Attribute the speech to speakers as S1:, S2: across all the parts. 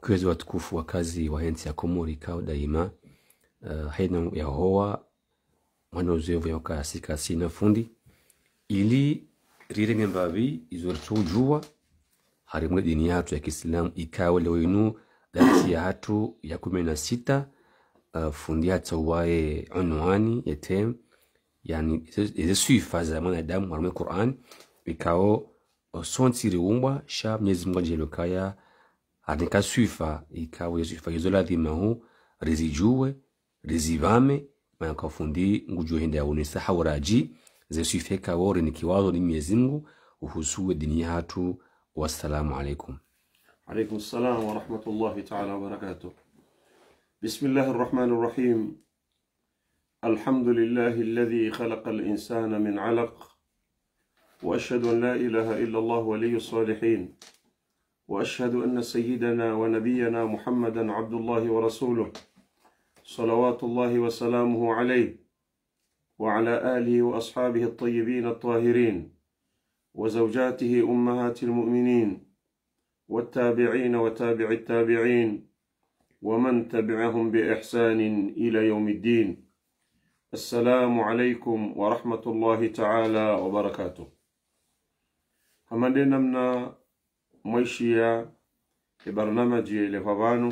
S1: Kwezi watukufu wakazi wa nchi ya Komori kao daima haina ya hoa mwana uzevu ya wakasika sina fundi ili rirenge mbavi izortu jua harimwe dini yatu ya Kiislamu ikawa leo inu dati ya hatu ya 16 fundi hata wae unwani yetem yani izi suifa za mwanadamu harimwe Qur'an ikao sonti riumbwa sha Mwenyezi Mungu jelokaya adika suifa ikawa suifa izola dhimahu rizijue rizivame manaka fundi ngujue henda ya unisa hawaraji ze suifa kawo nikiwazo ni Mwenyezi Mungu uhusuwe dini hatu. Wassalamu alaikum.
S2: عليكم السلام ورحمة الله تعالى وبركاته. بسم الله الرحمن الرحيم. الحمد لله الذي خلق الإنسان من علق، وأشهد أن لا إله إلا الله ولي الصالحين، وأشهد أن سيدنا ونبينا محمدا عبد الله ورسوله صلوات الله وسلامه عليه وعلى آله وأصحابه الطيبين الطاهرين وزوجاته أمهات المؤمنين والتابعين وتابع التابعين ومن تبعهم بإحسان إلى يوم الدين. السلام عليكم ورحمة الله تعالى وبركاته. همدنا من ميشيا برنامج لفبانو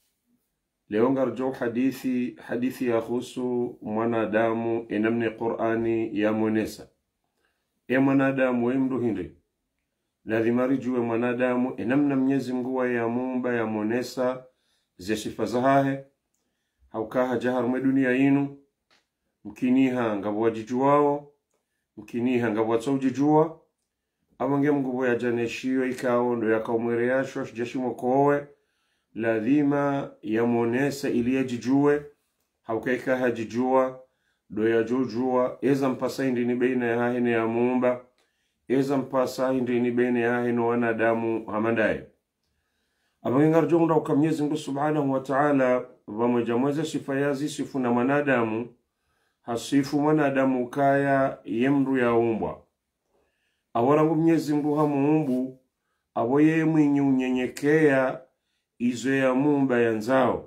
S2: ليونغر جو حديثي يخص منادامو إنمني قرآني يا منسى ya mwanadamu wemdu hindi lazima rijue mwanadamu enamna Mwenyezi Mungu ya muumba ya monesa ze sifa zahahe haukaha jahar mwe dunia inu mkiniha ngabo wajijuwao mkiniha ngabo watsaujijuwa awange Mungu ya janeshiyo ikao ndo yakaumwere yasho shijashimo kowe lazima ya monesa ili yajijue haukaika hajijuwa do ya jujua eza mpasa indini baina ya hahene ya muumba eza mpasa indini baina ya hahene wanadamu hamandaye abangar jonda kwa Mwenyezi Mungu Subhanahu wa Ta'ala pamoja mweze sifa yazi sifu na wanadamu hasifu wanadamu kaya yemru ya umbwa awara Mwenyezi Mungu hamuumbu aboye mwinyi unyenyekea izo ya muumba ya nzao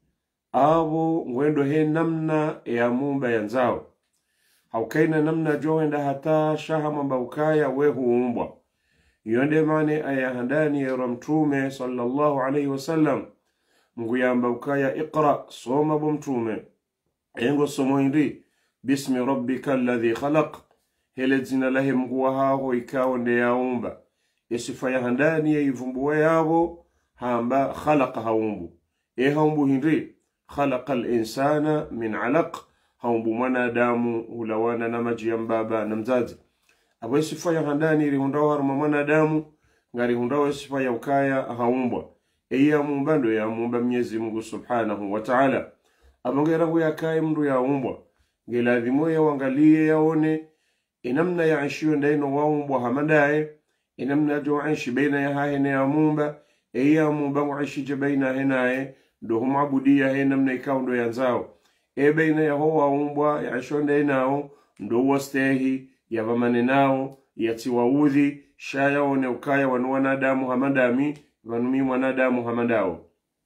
S2: abo ngwendo he namna ya muumba ya nzao haukaina namna joenda hata shaha mambukaya we huumbwa yonde mane aya handani ya mtume sallallahu alayhi wasallam Mungu ya mbukaya iqra soma bumtume engo somo hindi bismi rabbika alladhi khalaq hele jina lahi Mungu hao ikao nde yaumba yesifa ya handani ya ivumbuwa yabo hamba khalaqa haumbu haumbu hindi خلق الإنسان من علق هم بمنا دامو ولوانا نمجي ينبابا نمزاز أبو يسفا يغنداني رهندوها رممنا دامو غاري هندوها يسفا يوكايا هاومبا إيا مباندو يا مبا Mwenyezi Mungu Subhanahu wa Ta'ala أبو غيره يكاي مدو يا أمبا غيلا ذمو يوانغاليه ياone inamna ya aishiyo ndaino waumbo hamadae inamna jo aishi baina ya hahene ya mumba iya mumba aishi baina henae ndo humabudia he namna ikao ndo yanzao baina ya hoa umbwa ya shonde nao ndo wastehi ya vamane nao ya tiwaudhi shaya one ukaya wanadamu hamadami vanumi wanadamu hamadao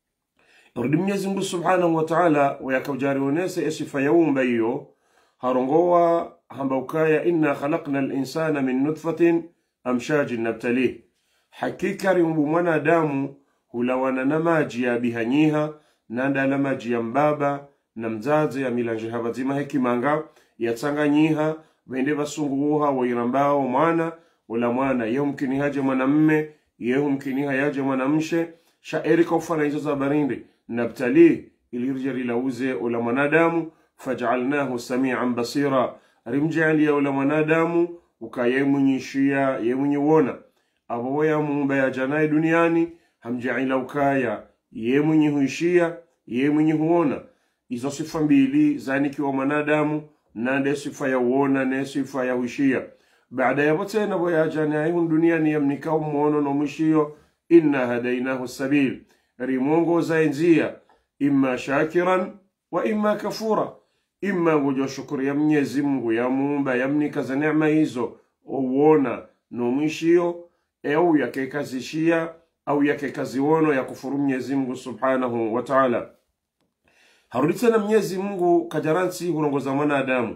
S2: urudi Mwenyezi Mungu Subhanahu wa Ta'ala wayakawjari onese sifa ya umba hiyo harongoa hamba ukaya inna khalaqna al-insana min nutfatin amshajin nabtalih hakika rimbu mwanadamu hulawana na maji ya bihanyiha nanda na maji ya mbaba na mzazi ya milanje habazima hekimanga ya tsanganyiha wende basunguha wa irambao mwana wala mwana yumkini haje mwanamme yumkini haje mwanamshe shairi kwa ufana hizo za barindi nabtali ilirjari lauze wala mwanadamu faj'alnahu sami'an basira rimjali ya wala mwanadamu ukayemunyishia yemunyiwona abo ya muumba ya janai duniani hamjaila ukaya ye mwenye huishia ye mwenye huona izo sifa mbili zanikiwa mwanadamu na sifa ya uona na sifa ya huishia baada ya wote na boya jana hii duniani yamnikao muono na mwishio inna hadainahu sabil rimongo za njia imma shakiran wa imma kafura imma wujo shukuri ya Mwenyezi Mungu ya muumba yamnika za neema hizo uona na mwishio au yakekazishia au yake kazi wono ya kufuru Mwenyezi Mungu subhanahu wa ta'ala. Haruditsa na Mwenyezi Mungu kajaransi hurongoza mwanadamu,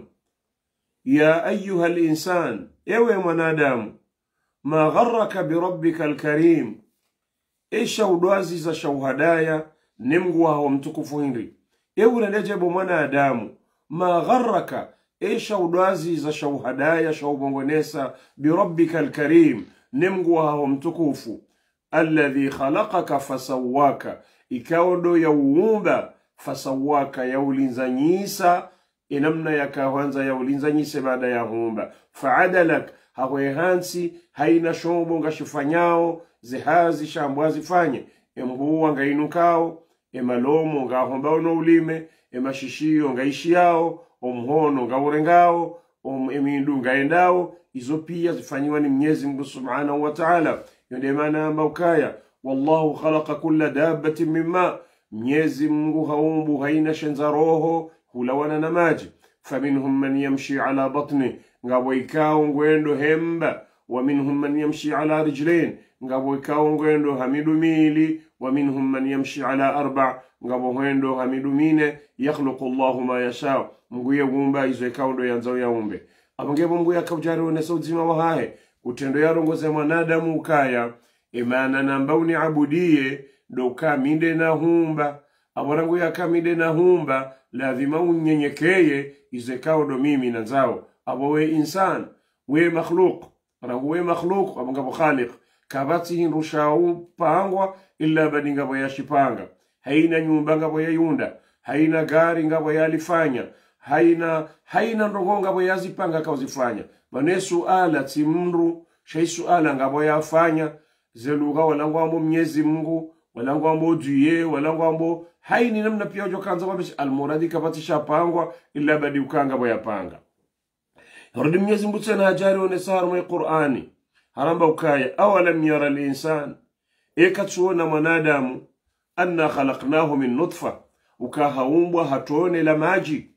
S2: ya ayyuhal insan, ewe mwanadamu, ma gharraka bi rabbika alkarim, isha udwazi za shauhadaya ni Mungu wao mtukufu hindri. Ewe nendejebo mwanadamu, ma gharraka isha udwazi za shauhadaya shaubongonesa bi rabbika alkarim ni Mungu wao mtukufu, alladhi khalaqaka fasawaka, ikaodo ya uumba fasawaka ya ulinzanyisa inamna ya kawanza ya ulinzanyise baada ya huumba, faadalak hawehansi haina shombo ngashifanyao zihazi shambwazi fanye, embuwa ngainukao, emalomo ngahombao no ulime, emashishio ngaishiao, omhono ngaurengao, emindu ngaendao, izo pia zifanyiwa ni Mwenyezi Mungu subhanahu wa ta'ala. Yonde maana amba ukaya, wallahu khalaqa kulla dabbatin mimma, Mwenyezi Mungu haumbu haina shenza roho hulawana na maji. Faminhum man yamshi ala batni, ngabo ikao ngwendo hemba, wa minhum man yamshi ala rijlain, ngabo ikao ngwendo hamidu mili, wa minhum man yamshi ala arba, ngabo ngwendo hamidu mine. Yakhluqu Allahu ma yasha, Mungu yagumba izo ikao ndo yanzao yaumbe. Abangebo Mungu yakawjari onesa uzima wahahe utendo yarongoze mwanadamu ukaya, imana nambauni abudie doka minde na humba. Aborangu ya kamide na humba lazima unyenyekeye izekao do mimi na zao. Abo we insan, we makhluk, rangu we makhluk, abangabo khaliq, kabati hinrushau pangwa illa badi ngabo ya shipanga. Haina nyumba ngabo ya yunda, haina gari ngabo ya alifanya, haina ndongo ngabo ya zipanga kauzifanya. Bane suala timru, shay suala ngabo ya afanya, zeluga walangu ambo Mwenyezi Mungu, walangu ambo duye, walangu ambo haini namna pia ujo kanza wabishi almuradi kabati shapangwa illa badi ukanga boya panga. Yarudi Mwenyezi Mungu tena hajari onesa harumai Qur'ani haramba ukaya, awalam yara al-insan, ekatuona mwanadamu, anna khalaqnahu min nutfa, ukahaumbwa hatuone la maji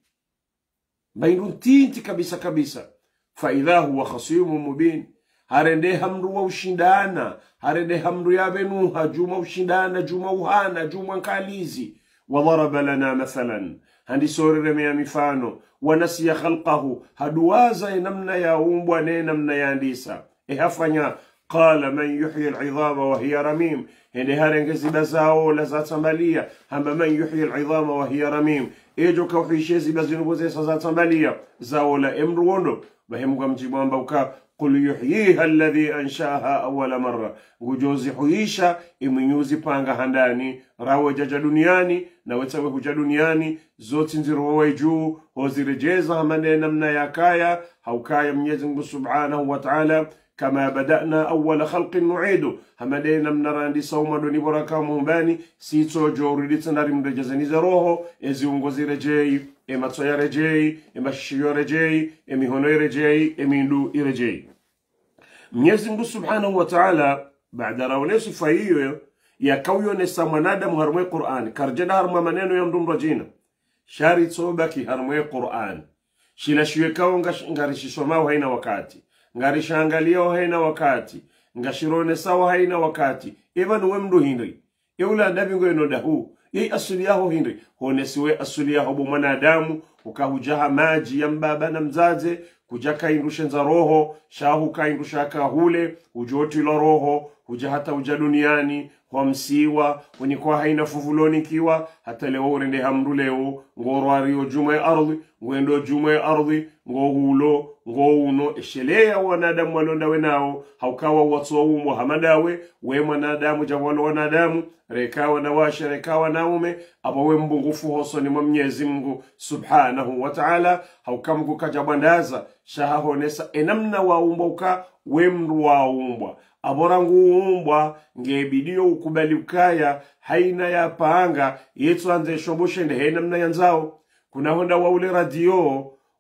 S2: bainun tinti kabisa kabisa, fa idha huwa khasimun mubin, harende hamru wa ushindana, harende hamru ya benuha, juma ushindana, juma uhana, juma nkalizi. وضرب لنا مثلا, handi sorire mea mifano, wanasiya khalqahu, haduwaza namna ya umbwa ne namna ya andisa. Hafanya, qala man yuhyi al-'idhama wa hiya ramim, hende harenge ziba zao la za tambalia, hamba man yuhyi al-'idhama wa hiya ramim, ejo kauhishe ziba zinubuze sa za tambalia zao la emruondo. Bahemgwa mjibu amba uka, qul yuhyiha alladhi anshaha awwala marra, ngujozi huisha iminyuzi panga handani rawe jaja duniani na wetawe huja duniani zoti nzirowe juu hozirejeza hamane namna ya kaya haukaya Mwenyezi Mungu subhanahu wa ta'ala, kama bada'na awwala khalqin nu'idu, hamade namna randi sauma doni boraka mumbani sito joridi tsanari mrejezani za roho eziungozi rejei, ematsoya rejei, emashiyo rejei, emihono rejei, emindu irejei. Mwenyezi Mungu subhanahu wa ta'ala baada raone sifa hiyo ya kauyonesa mwanadamu harumwe Qur'an, karjeda harumwe maneno ya mdumra jina shari tsobaki harumwe Qur'an, shila shiwe kao ngarishisomao haina wakati, ngarishangalio haina wakati, ngashirone sawa haina wakati. Even we mdu hindri eula ndabi ngoeno dahu yei asuli yaho hindri honesiwe asuli yaho bu mwanadamu ukahujaha maji ya mbaba na mzaze kujaka indushe za roho shahu kaindusha kahule ujoti la roho hujahata uja duniani kwa msiwa kwa haina fuvuloni kiwa hata leo urende hamru leo ngoro ario jume ardhi ngwendo jume ardhi ngohulo ngouno eshelea wanadamu walonda wenao haukawa watso umo hamadawe we mwanadamu jawalo wanadamu rekawa na washa rekawa naume abawe mbungufu hoso ni Mwenyezi Mungu subhanahu wa ta'ala haukamgu kajabandaza shahahonesa enamna waumboka wemru waumbwa aborangu umbwa ngebidio ukubali ukaya haina ya paanga yetu anze shoboshende haina mna yanzao. Kuna honda wa ule radio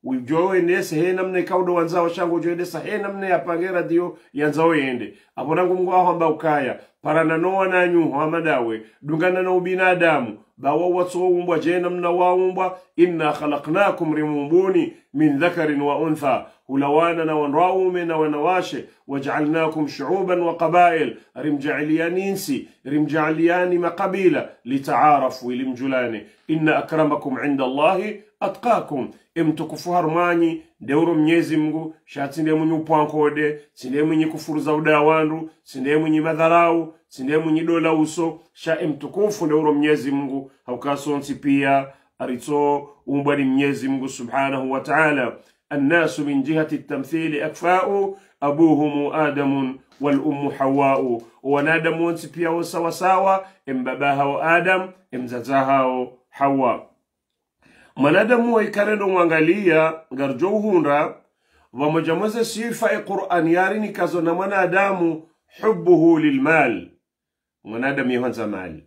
S2: ujowe nese he namne kaudo wanzao shango joede sa he namne ya pangera dio yanzao yende abonangu mngu aho amba ukaya parana noa na nyuho hamadawe dungana na ubinadamu bawa watso umbwa jena mna wa umbwa inna khalaqnakum rimumbuni min dhakarin wa untha hulawana na wanraume na wanawashe waj'alnakum shu'uban wa qabail rimja'aliyani insi rimja'aliyani maqabila litaarafu ilimjulani inna akramakum 'inda Allahi atqakum imtukufu harmanyi deuro Mwenyezi Mungu shatinde munyi upwankode sinde munyi kufuruza udawandu sinde munyi madharau sinde munyi dola uso sha imtukufu deuro Mwenyezi Mungu haukasonsi pia arito umbali Mwenyezi Mungu subhanahu wa ta'ala الناس من جهة التمثيل أكفاء أبوهم آدم والأم حواء ونادم ونسبيا وسوساوا إم باباها وآدم إم زازاها حواء منادم ويكارنو وانغاليا غرجوهونرا ومجمز سيفا القرآن ياريني كازونا منادم حبه للمال منادم يهانزا مال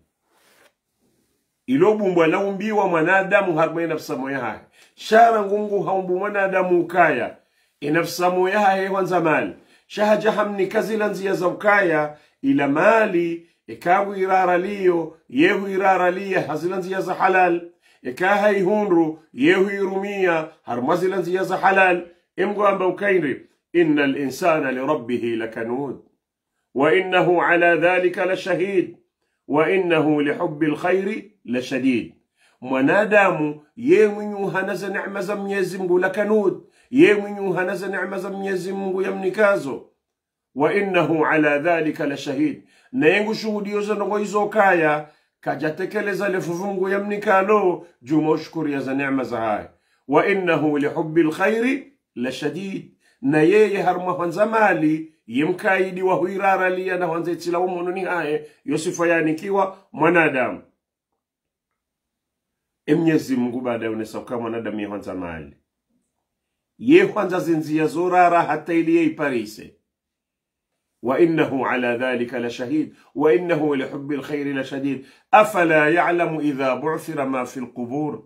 S2: ilobu mbwa laumbiwa mwanadamu harma nafsa moya shara ngungu haumbu mwanadamu ukaya inafsa moya hewanza mali shahaja hamni kazila nzia za ukaya ila mali ikawu irara liyo yehu irara liya hazila nzia za halal ikaha ihunru yehu irumia harmazila nzia za halal imgu amba ukairi inna al-insana li rabbihi lakanud wa innahu ala dhalika la shahid وإنه لحب الخير لشديد mwanadamu ye mwenye hanaza neema za Mwenyezi Mungu lakanud ye mwenye hanaza neema za Mwenyezi Mungu yamnikazo wa innahu ala dhalika la shahid na yengu shuhudio za ndogo hizo kaya kajatekeleza lefuvungu yamnikalo juma shukuri za neema za haya wa innahu lihubbil khairi la shadid na yeye harma hanza mali yemkaidi wa huirara liya na wanze tila umono ni hae yosifa yanikiwa mwanadamu Mwenyezi Mungu baada unesauka mwanadamu yahanza mali ye kwanza zinzia zorara hata ili iparise wa innahu ala dhalika la shahid wa innahu lihubbil khairi la shadid afala ya'lamu idha bu'thira ma fil qubur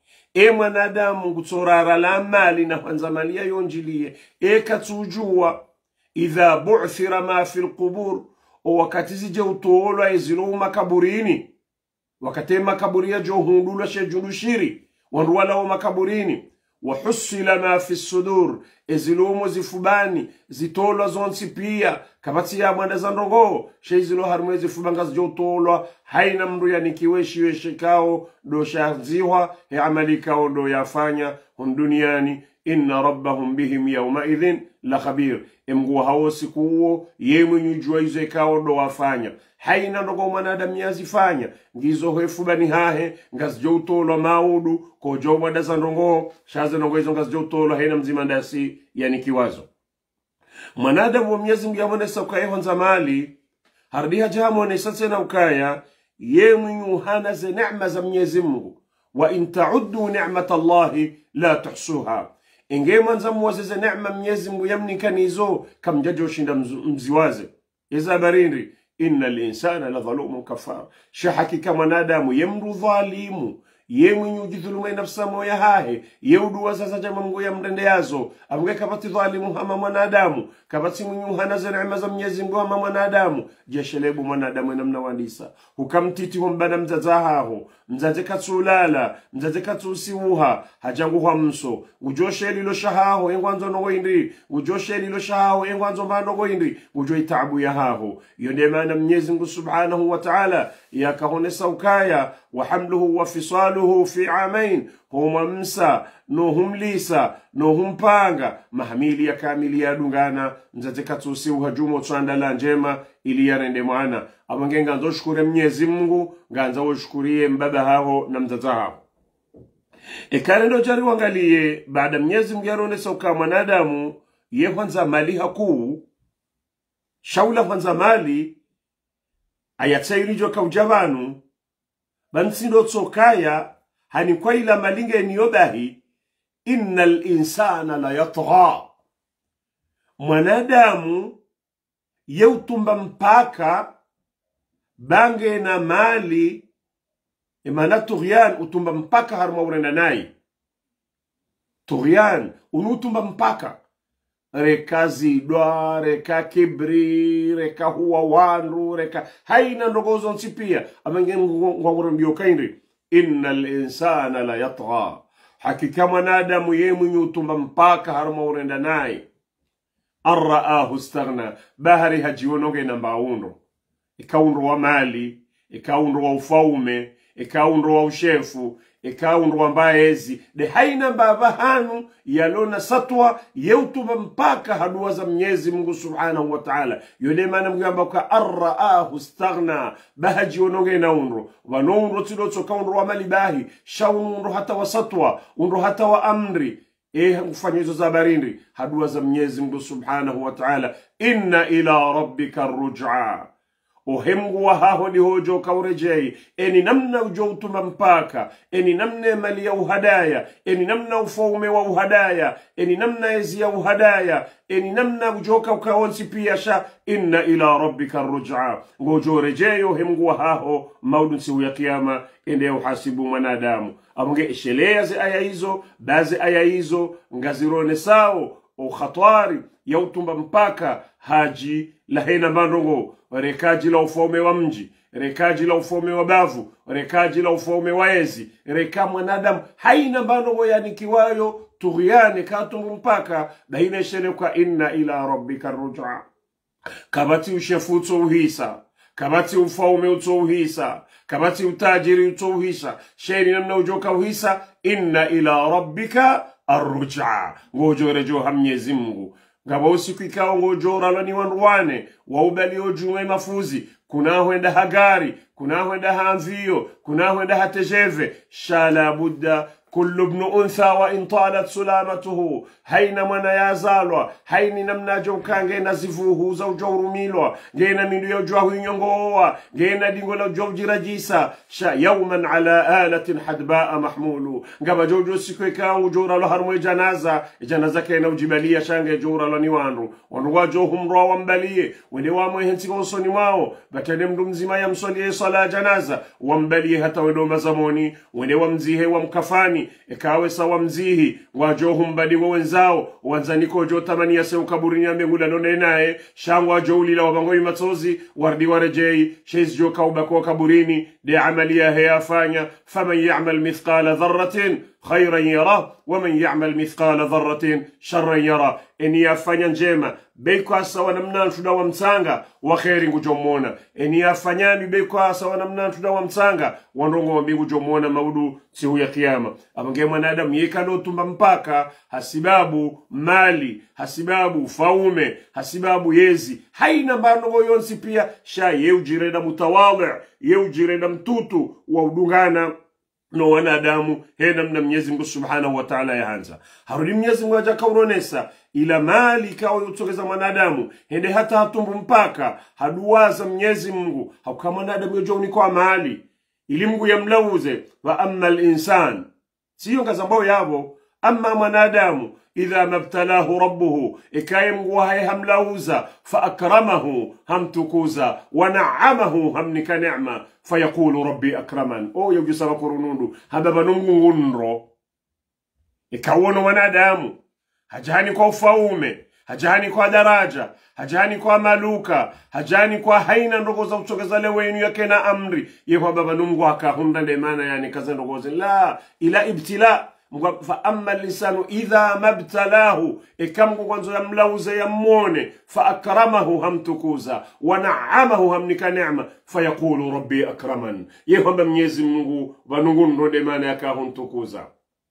S2: mwanadamu gutsorara la mali na kwanza mali yonjilie katujua idha bu'thira ma fil qubur wakati zije utolwa ezilo makaburini wakati makaburia jo hundula shejundushiri wanruwala wa makaburini wa husila ma fi sudur ezilo zifubani zitolwa zonsi pia kabati ya mwanda za ndongo shezilo harmwezi fubanga jo utolwa haina mndu yanikiweshi shikao do shaziwa ya amalika do yafanya duniani inna rabbahum bihim yawma idhin la khabir imgu hawo sikuwo yemwe nyujua izo ikao do wafanya haina ndogo mwanadamu yazifanya ngizo hefubani hahe ngazjo utolo maudu ko jomwa daza ndongo shaze ndongo izo ngazjo utolo haina mzima ndasi yani kiwazo mwanadamu wa Mwenyezi Mungu yamonesa ukaya honza mali hardiha jamone sasa na ukaya yemwe nyuhana ze neema za Mwenyezi Mungu wa in ta'uddu ni'matallahi la tuhsuha inge manza muwazeze neema Mwenyezi Mungu yamnikanizo kamjajo shinda mziwaze iza barindi innal insana la dhalumun kafar shahakika mwanadamu yemru dhalimu yemwe yujidhuluma nafsa moya hahe yeudu sasa jama Mungu yamrende yazo amge kabati dhalimu hama mwanadamu kabati munyu hana za neema za Mwenyezi Mungu hama mwanadamu jeshelebu mwanadamu namna wandisa hukamtiti hombana mzazaho mzaze katsulala mzaze katsusiuha hajangu hamso ujoshe lilo shahaho engwanzo no goindi ujoshe lilo shahaho engwanzo mbano goindi ujo itabu ya haho yonde maana Mwenyezi Mungu subhanahu wa ta'ala yakahonesa ukaya wa hamluhu wa fisaluhu fi amain huma msa no humlisa no humpanga mahamili ya kamili ya dungana mzaze katsusiuha jumo tsandala njema ili yarende mwana amangenga nzo shukure Mwenyezi Mungu nganza ushukurie mbaba hao na mzaza hao ekane ndo jari wangalie baada Mwenyezi Mungu yaronesa uka mwanadamu ye kwanza mali hakuu shaula kwanza mali ayatsairijo kaujabanu bansindo tsokaya hani kwa ila malinge niyobahi innal insana la yatgha mwanadamu yeutumba mpaka bange na mali imana tughyan utumba mpaka harma urenda nai tughyan unutumba mpaka reka zidwa reka kibri reka huwa wandu reka haina ndogozo nsipia amenge ngwawura mbio kaindi innal insana la yatgha hakika mwanadamu yemu nyutumba mpaka harma urenda naye arraahu staghna bahari hajiononge na mbaundo ikaundo wa mali ikaundo wa ufaume ikaundo wa ushefu ikaundo wa mbaezi de haina baba hanu yalona satwa yeutuba mpaka haduwa za Mwenyezi Mungu Subhanahu wa Ta'ala yole mana mgamba kwa arraahu staghna bahaji ononge na unro wanonro tilotso kaundo wa mali bahi shaundo hata wa satwa unro hata wa amri kufanya hizo za barindi haduwa za Mwenyezi Mungu Subhanahu wa Ta'ala inna ila rabbika ruj'a uhemgu wa haho ni hojo kaurejei eni namna ujoutuma mpaka eni namna mali ya uhadaya eni namna ufaume wa uhadaya eni namna ezi ya uhadaya eni namna ujoka ukaonsi pia sha inna ila rabbika ruj'a ngojo rejei uhemgu wa haho maudunsi ya kiyama ende uhasibu mwanadamu amunge ishelea ze aya hizo baze aya hizo ngazirone sao o khatwari ya utumba mpaka haji lahena mandongo rekaji la ufaume wa mji rekaji la ufaume wa bavu rekaji la ufaume wa ezi reka mwanadamu haina mandongo yani kiwayo tughyane katumbu mpaka daina isheleka inna ila rabbika ruj'a kabati ushefuto uhisa kabati ufaume utouhisa kabati utajiri utouhisa sheni namna ujoka uhisa inna ila rabbika arruj'a ngojorejo Mwenyezi Mungu ngaba usiku ikao ngojora lani wanruane waubali ojume mafuzi kuna huenda hagari kuna huenda hanzio kuna huenda hatejeve shala budda كل ابن أنثى وإن طالت سلامته هين من يازالوا هين نمنا جو كان جينا زفوه زوجو رميلوا جينا من يوجوه ينغوا جينا دينغولا جو جراجيسا يوما على آلة حدباء محمول قبا جوجو سيكوي كان وجورا لهرمو جنازة كينا وجبالية شانجي جورا لنيوانرو ونواجوهم روا مبالية ونوامو يهنسيقون صنواو بكنم دمزيما يمسولي صلاة جنازة ومبالية هتا ودو مزاموني ونوامزيه ومكفاني ikawe sawa mzihi wajohu mbadi wa wenzao wanzaniko jo tamani ya seu kaburini ya mbengula none nae shangwa jo ulila wabangoi matozi wardi warejei sheiz jo kaubako kaburini de amalia heyafanya faman ya'mal mithqala dharratin khayran yara waman ya'mal mithqala dharratin sharran yara eni yafanya njema beiko sawa namna tuda wa msanga wa khairi ngujomona eni yafanyani beiko sawa namna tuda wa msanga wandongo mbingu jomona maudu siku ya kiyama abange mwanadamu yekano tumba mpaka hasibabu mali hasibabu faume hasibabu yezi haina mbano yonsi pia sha yeujireda mutawadhi yeujireda mtutu wa udungana no wanadamu hena mna Mwenyezi Mungu Subhanahu wa Ta'ala yahanza harudi Mwenyezi Mungu aja kauronesa ila mali kao yutokeza mwanadamu hende hata hatumbu mpaka haduwaza Mwenyezi Mungu hauka mwanadamu yojoni kwa mali ili Mungu yamlauze wa amma al-insan siyo ngazambao yabo amma mwanadamu idha mabtalahu rabbuhu ikaye Mungu haye hamlauza fa akramahu hamtukuza wa na'amahu hamnika ni'ma fayaqulu rabbi akraman yujisaba kurunundu hababa nungunro ikawono wanadamu hajani kwa ufaume hajani kwa daraja hajani kwa maluka hajani kwa haina ndogoza utokeza lewenu yake na amri yeho baba nungu akahunda ndemana yani kaza ndogoza la ila ibtila fa amma lisanu idha mabtalahu ikamgu kwanzo ya mlauze ya mwone fa akramahu hamtukuza wa na'amahu hamnika ni'ma fayaqulu rabbi akraman yeho baba Mwenyezi Mungu vanungu ndemana yake ahuntukuza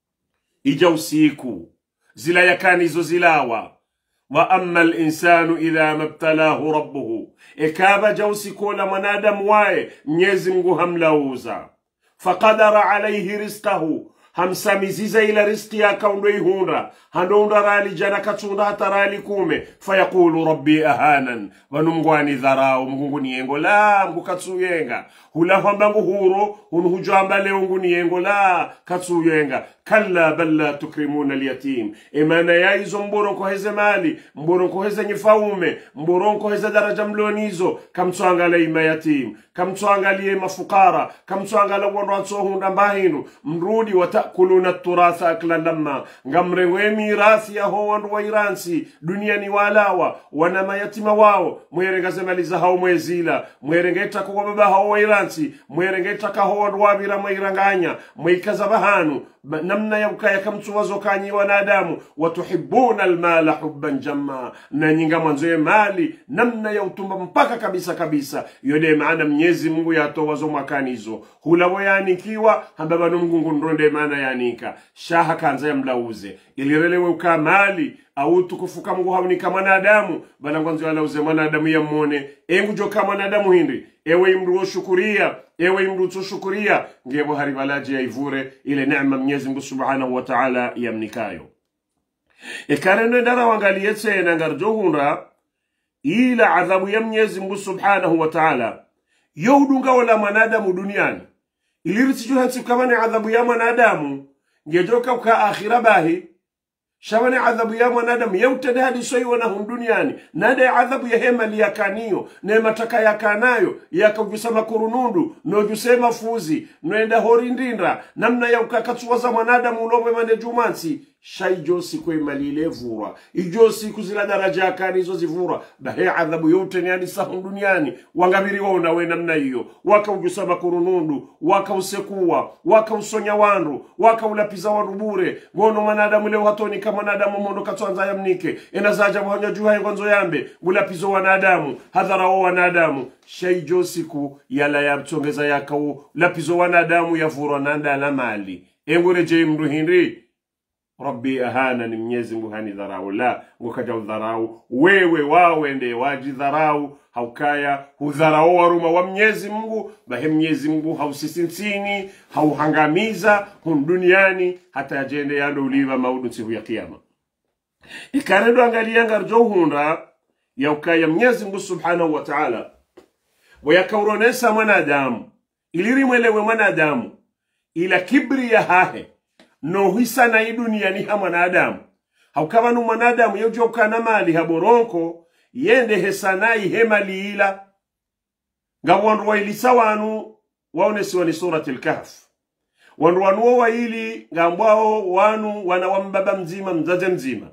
S2: ija usiku zila yakani zo zilawa wa amma al-insanu idha mabtalahu rabbuhu ikaba jawsi kola manadamu wae Mwenyezi Mungu hamlauza faqadara alayhi rizqahu hamsamiziza ila rizqi yake undoihunda handonda rali jana katunda hata rali kume fayaqulu rabbi ahanan vanumgwani dharau Mungu ni yengo la Mungu katsuyenga hula hwambangu huro unhujamba leo Mungu ni yengo la katsuyenga kalla balla tukrimuna al-yatim imana yaizo mboronko heze mali mboronko heze nyifaume mboronko heze daraja mlonizo kamtwangala ima yatim kamtwangalie mafukara kamtwangala wonro atsohunda mbahinu mrudi takuluna التراث akla lamma ngamrewe mirasi ya ho wandu wa iransi duniani walawa wana mayatima wao mwerenga zemaliza hao mwezila mwerengeta kwa baba hao wa iransi mwerengeta ka ho wandu wabira mwiranganya mwikaza bahanu namna ya ukaya kamtuwazo kanyi wanadamu watuhibbuna almala hubban jamma na nyinga mwanzoe mali namna ya utumba mpaka kabisa kabisa yode maana Mwenyezi Mungu yatowazo mwakanizo hulawo yanikiwa hambaba nungungu nronde maana yanika shaha kanza ya mlauze ilirelewe ukamali au tukufuka Mungu haunika mwanadamu bala ngwanzo alauze mwanadamu ya mwone engu joka mwanadamu hindi ewe imru shukuria ewe imru tushukuria ngebo haribalaji ya ivure ile neema Mwenyezi Mungu Subhanahu wa Ta'ala yamnikayo ikarene dara wangalie tena ngarjohunra ila adhabu ya Mwenyezi Mungu Subhanahu wa Ta'ala youdunga wala mwanadamu duniani iliritijo hansi kama ni adhabu ya mwanadamu ngejoka kwa akhira bahi shabani adhabu ya mwanadamu yautade hadi soiwa na duniani nade adhabu ya hema liyakaniyo ne mataka yakanayo yakujusama kurunundu no jusema fuzi noenda horindinda namna ya ukakatsuwaza mwanadamu ulobwe mane jumansi shaijosi kwe malile vura ijosi kuzila daraja yakanizo zivura bahe adhabu yote ni hadi sahu duniani wangabiri waona we namna hiyo wakaujusama kurunundu wakausekuwa wakausonya wandu wakaulapiza wandu bure ngono mwanadamu leo hatoni kama mwanadamu mondo katwanza yamnike enazaja mhonya juha ngonzo yambe gulapizo wanadamu hadhara wa wanadamu shaijo siku yala yabtongeza yakau lapizo wanadamu yavurwa nanda na mali engure je mndu hindi Rabbi ahana ni Mwenyezi Mungu hani dharau la ngokaja udharau wewe wawende waji dharau haukaya udharau waruma wa Mwenyezi Mungu bahe Mwenyezi Mungu hausisinsini hauhangamiza duniani hata ajende yando uliva maudu siku ya kiyama ikaredo angalia ngarjohunda ya ukaya Mwenyezi Mungu Subhanahu wa Ta'ala wayakauronesa mwanadamu ilirimwelewe mwanadamu ila kibri ya hahe no hisa na dunia ni ha mwanadamu haukawa nu mwanadamu yojoka na mali haboronko yende hesanai hemali ila ngawandu wa ilisa wanu waonesi wani surati al-Kahf wandu wanu wa ili ngambwao wanu wana wa mbaba mzima mzaze mzima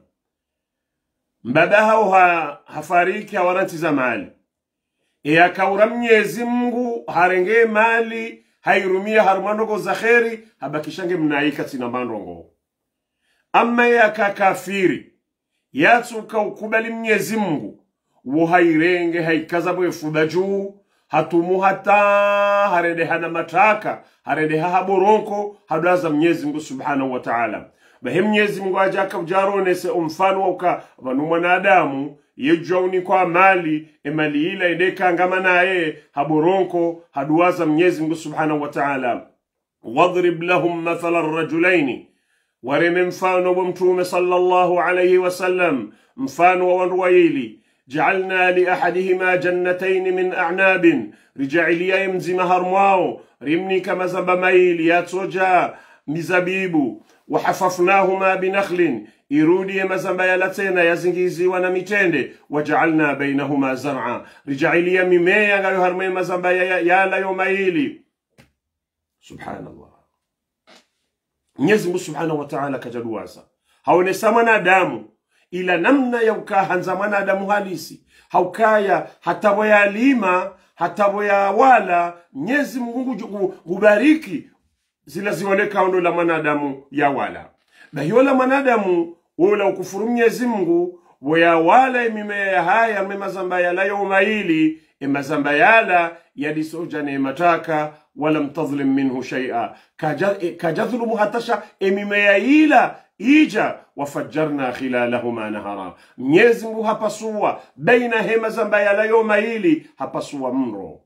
S2: mbaba hao hafariki hawaranti za mali akaura Mwenyezi Mungu harenge mali hairumia harumandoko za kheri habakishange mnaika tina mandongo amma yaka kafiri yatsuka ukubali Mwenyezi Mungu wo hairenge haikazabo efubaju hatumu hata harede hana mataka harede haboronko hadaza Mwenyezi Mungu Subhanahu wa Ta'ala bahe Mwenyezi Mungu ajaka ujarone se umfano uka vanu mwanadamu yejauni kwa mali emali ila ideka ngama nae haboronko haduwaza Mwenyezi Mungu Subhanahu wa Ta'ala wadrib lahum mathala ar-rajulain wareme mfano wa mtume sallallahu alayhi wasallam mfano wa wandu wawili ja'alna li ahadihima jannatayn min a'nab rija'iliya yamzima harmao rimni kama zamba maili yatsoja mizabibu وحففناهما بنخل irudi mazamba yalatena yazingiziwa na mitende waja'alna bainahuma zar'a rijailia mimea ngayo harme mazamba yala yomaili subhanallah Mwenyezi Mungu Subhanahu wa Ta'ala kajaduwaza haonesa mwanadamu ila namna ya ukahanza mwanadamu halisi haukaya hata boya lima hata boya wala Mwenyezi Mungu gubariki zila ziwoneka ondo la mwanadamu ya wala na hiyo la mwanadamu wala ukufuru Mwenyezi Mungu boya wala mimea haya memazamba yala yomaili emazamba yala yadisoja ne mataka wala mtadhlim minhu shay'a kajadhlumu hatasha emimea ila ija wafajjarna khilalahuma nahara Mwenyezi Mungu hapasua baina hema zamba yala yomaili hapasua mro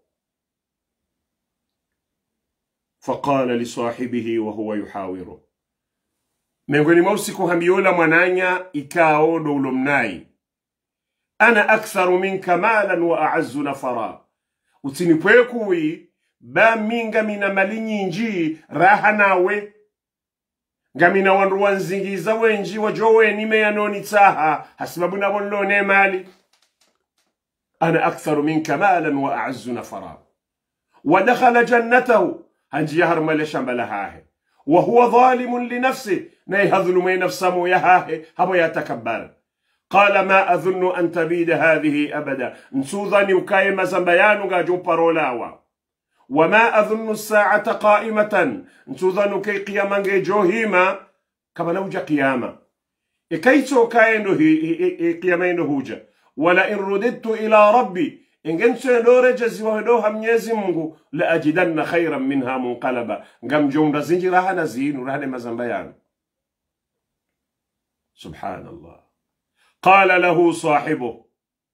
S2: فقال لصاحبه وهو يحاوره miongoni mwa usiku hamiola mwananya ikao dolomnai ana aktharu minka malan wa a'azzu nafara utinipwekui ba minga mina mali nyinji raha nawe ngamina wandu wanzingiza wenji wajowe nime yanoni taha hasibabu na wonlone mali ana aktharu minka malan wa a'azzu nafara wa dakhala jannatahu hanji yahar male shambala hahe وهو ظالم لنفسه نيهظلم نفسه يهاه هو يتكبر. قال ما أظن أن تبيد هذه أبدا نسوذني وكايما زنبيانو غاجو بارولاوا وما أظن الساعة قائمة نسوذنو كي قياما جوهيما كما نوجا قياما إكيتو كاينو قيامين هوجا ولا إن رددت إلى ربي إن كنت لورجز وهدوها ميزي منغو لأجدن خيرا منها منقلبا قام جون رزنجي راها نزين وراها مزنبيانو. سبحان الله. قال له صاحبه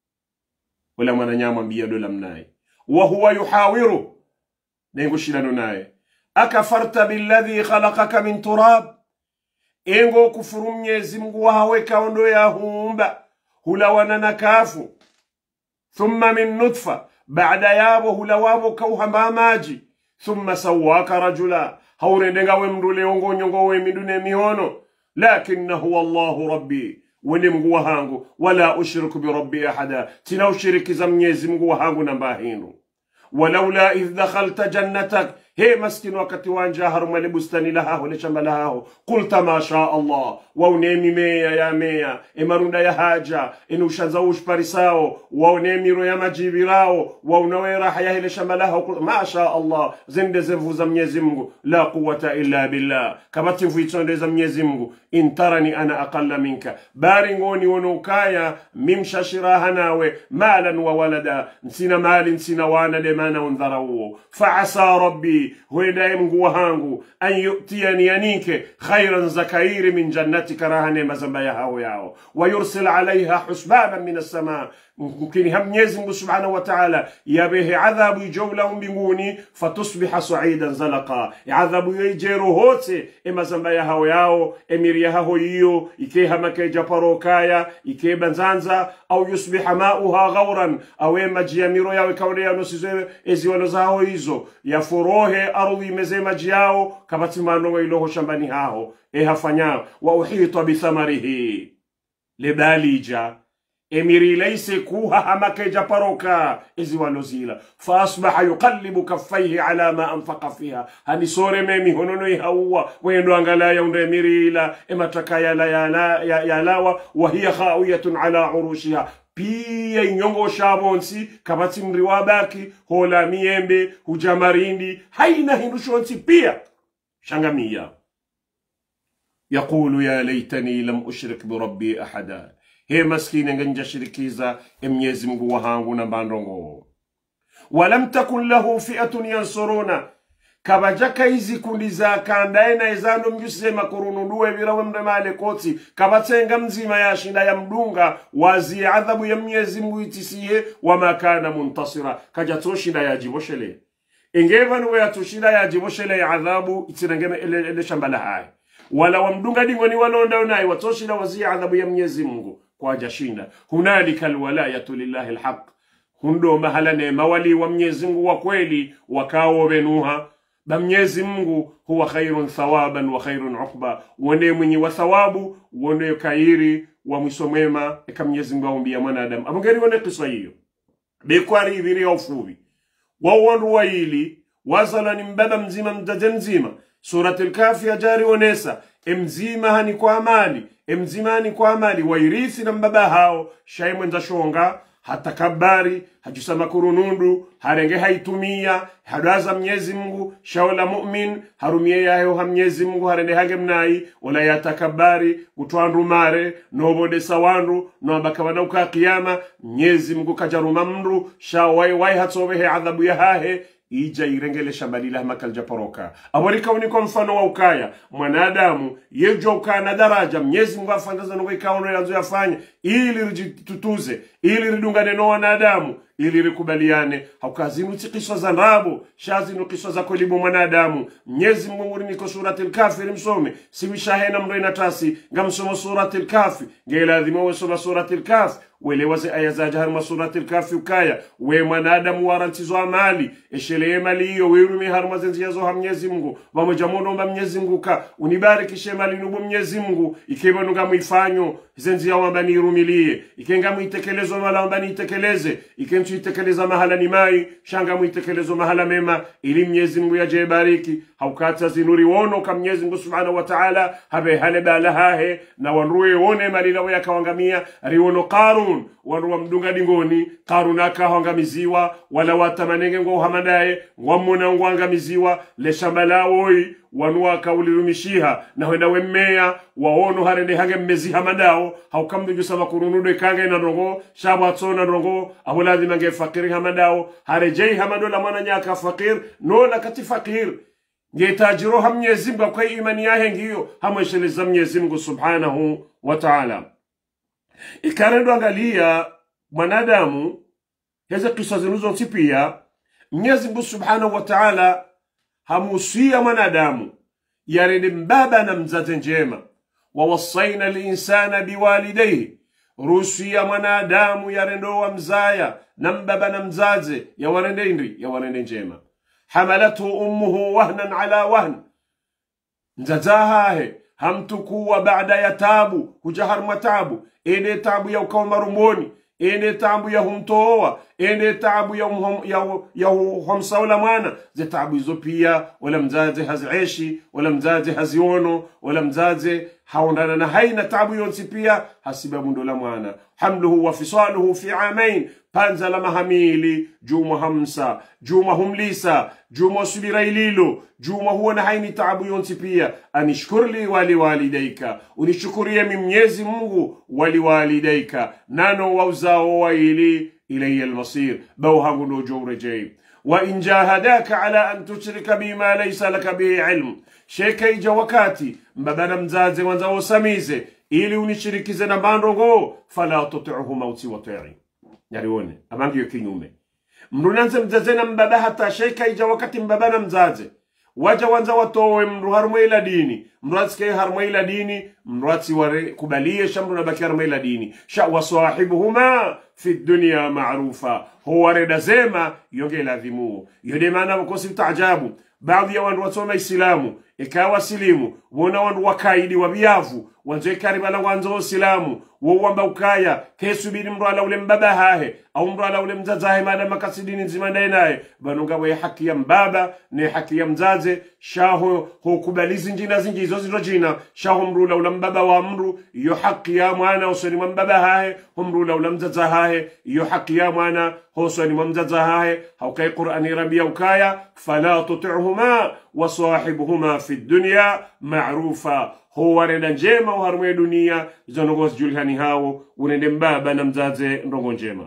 S2: ولما نعم بيدو لمناي وهو يحاوره نيغوشي لنوناي أكفرت بالذي خلقك من تراب إنغو كفر ميزي منغو وهوكا وندو يا همبا هلوانا نكافو ثم من نطفة بعد يابو هلوابو كوها ماماجي ثم سواك رجلا هوري نغا ومدو ليونغو نيونغو ومدو نميونو لكن هو الله ربي ونمغو هانغو ولا أشرك بربي أحدا تنو شرك زمنيزي مغو هانغو نمباهينو. ولولا إذ دخلت جنتك هي مسكين وقت وان جاهر ملبستني لها ونشم لها قلت ما شاء الله ونيمي ميا يا ميا إمرون يا هاجا إنو شنزوش باريساو ونيمي رو يا مجيبراو ونوي راح يهي لشم لها ما شاء الله زند زفو زمنيزمغو لا قوة إلا بالله كبتن فيتون زمنيزمغو إن ترني أنا أقل منك بارنغوني ونوكايا ممشا شراهناوي مالا وولدا نسينا مال نسينا وانا لمانا ونذروا فعسى ربي هو دائم هانغو أن يؤتيني ينيك خيرا زكاير من جنتك راهن مزنبايا هاوياو ويرسل عليها حسبانا من السماء ممكن هم يزنغ سبحانه وتعالى يبيه عذاب يجولهم بموني فتصبح صعيدا زلقا عذاب يجيرو هوتي إما زنبايا هاوياو إميريا هاويو إكيها مكي جاباروكايا إكي بنزانزا أو يصبح ماؤها غورا أو إما جياميرو ياو كوريا نسيزو إزيوانو زاهو إيزو يفروه أرضي مزي مجياو كبتمانو إلوه شمباني هاو إيها فنياو وأحيط بثمره لباليجا إميري ليس كوها همك جبروكا إزوانو زيلا فأصبح يقلب كفيه على ما أنفق فيها هني سوري ميمي هنونو يهوى وينو أنغلا يوند إميري لا إما تكايا لا يا لاوى وهي خاوية على عروشها pia inyongo shabonsi kabati mriwabaki hola miembe hujamarindi haina hindushonsi pia shangamia يقول يا ليتني لم أشرك بربي أحدا هي مسكين نجا شركيزا اميزي مغو هانغو نباندونغو ولم تكن له فئة ينصرونا kabajaka hizi kundi za kandae na izando mjuse makurunuduwe virawe mdemale koti kabatenga mzima ya shinda ya mdunga wazi adhabu ya mnyezi mwitisiye wa makana muntasira kajatoshinda ya jiboshele ingeva nuwe ya toshinda ya jiboshele ya adhabu itinangeme ele shambala hai wala wa mdunga dingoni walonda unai watoshinda wazi adhabu ya mnyezi mungu kwa jashinda hunalika alwalayatu lillahi alhaq hundo mahala neema wali wa mnyezi mungu wa kweli wakao venuha Mwenyezi Mungu huwa khairun thawaban wa khairun uqba wone mwenye wa thawabu wone kairi wa mwisho mwema eka Mwenyezi Mungu aombia mwanadamu amongeri wone kisa hiyo bekwari ibiri ofubi wawandu wa hili wazala ni mbaba mzima mjaje mzima suratul kafi ajari onesa mzima hani kwa amali mzima hani kwa amali wairithi na mbaba hao shaimwenza shonga hatakabari hajusama kurunundu harenge haitumia hadaza Mwenyezi Mungu shaola mu'min harumie yayo ha Mwenyezi Mungu harende hange mnai wala yatakabari utwandu mare nobode sawandu no abakabana uka kiyama Mwenyezi Mungu kajaruma mndu shawai hatsovehe adhabu yahahe ija irengele shambalila makal japoroka awalika uniko mfano wa ukaya mwanadamu yejo ukana daraja Mwenyezi Mungu afandaza nuko ikaono yanzo yafanya ili rijitutuze ili ridungane no wanadamu ili rikubaliane haukazinu tikiswa za nrabu shazinu kiswa za kolibu mwanadamu Mwenyezi Mungu niko suratul kafi msome siwisha hena mroina tasi ngamsoma suratul kafi ngela adhimo soma suratul kafi wele waze aya za harma suratul kafi ukaya we mwanadamu warantizo amali eshele mali hiyo wirumi harma zenziazo ha Mwenyezi Mungu pamoja muomba Mwenyezi Mungu ka unibarikishe mali nubu Mwenyezi Mungu ikeba nunga muifanyo zenzia wamba nirumilie ikenga muitekelezo mala wamba niitekeleze ikentu itekeleza mahala ni mai shanga muitekelezo mahala mema ili Mwenyezi Mungu yaje bariki haukata zinuri wono ka Mwenyezi Mungu Subhanahu wa Ta'ala habe hale balahahe na wanruwe wone malila waya kawangamia riwono Qarun wanruwa mdunga dingoni Qarun akahangamiziwa wala watamanenge ngo hamadaye ngwamona ngwangamiziwa le shamalawoi wanwa kaulirumishiha na wenda wemmea waono harende hange mmezi hamadao haukamdu jusama kurunude kange na rongo shabatsona rongo abuladi mange fakiri hamadao harejei hamadola mwana nyaka fakir no la kati fakir ngetajiro ha Mwenyezi Mungu kwa imani yahe ngiyo hamwesheleza Mwenyezi Mungu Subhanahu wa Ta'ala. Ikarendo angalia mwanadamu heza kisa zinuzo tipia Mwenyezi Mungu Subhanahu wa Ta'ala hamusia mwanadamu yarende mbaba na mzazi njema wa wasaina al-insana biwalidayhi rusia mwanadamu yarendo wa mzaya na mbaba na mzazi ya warende njema hamalatu ummuhu wahnan ala wahn nzazahahe hamtukuwa baada ya tabu hujahar matabu ene tabu ya ukawa marumboni ene tabu ya humtoa ene tabu ya humsaula mwana ze tabu hizo pia wala mzazi haziishi wala mzazi haziono wala mzazi haondana na haina tabu yonsi pia hasiba mundola mwana hamluhu wa fisaluhu fi amain panza la mahamili juma hamsa juma humlisa juma subira ililo juma huwa na haini tabu yonsi pia anishkurli wali walidaika unishukurie Mwenyezi Mungu wali walidaika nano wauzao waili ilayya almasir bao hangu no jawrejay wa in jahadaka ala an tushrika bima laysa laka bihi ilm sheka ija wakati mbabana mzazi wanza usamize ili unishirikize na bandongo fala tuti'uhuma utiwati'i yarione amangi yokinyume mrunanze mzazi na mbaba hata sheka ija wakati mbabana mzazi waja wanza watowe mru harmaila dini mruatske harmaila dini mruatsi ware kubalie shamru na baki harmaila dini sha wasahibuhuma fi dunya ma'rufa huwa redazema yonge ladhimu yode maana wakosi taajabu baadhi ya wandu wasoma Islamu ikawa silimu wona wandu wakaidi wabiavu wanzo kariba na wanzo Islamu wowamba ukaya kesubiri mru ala ule mbaba hahe au mru ala ule mzazahe madama kasidini nzima naye banunga we haki ya mbaba ne haki ya mzaze shaho hukubalizi njina zingi hizo zilojina shaho mru ala ule mbaba wa mru iyo haki ya mwana usoni mbaba hahe mru ala ule mzazahe iyo haki ya mwana usoni mzazahe haukai Qur'ani rabia ukaya fala tuti'uhuma wasahibuhuma fi dunya ma'rufa huwa reda njema uharumwe dunia zonogos julhani hao unende mbaba na mzaze ndongo njema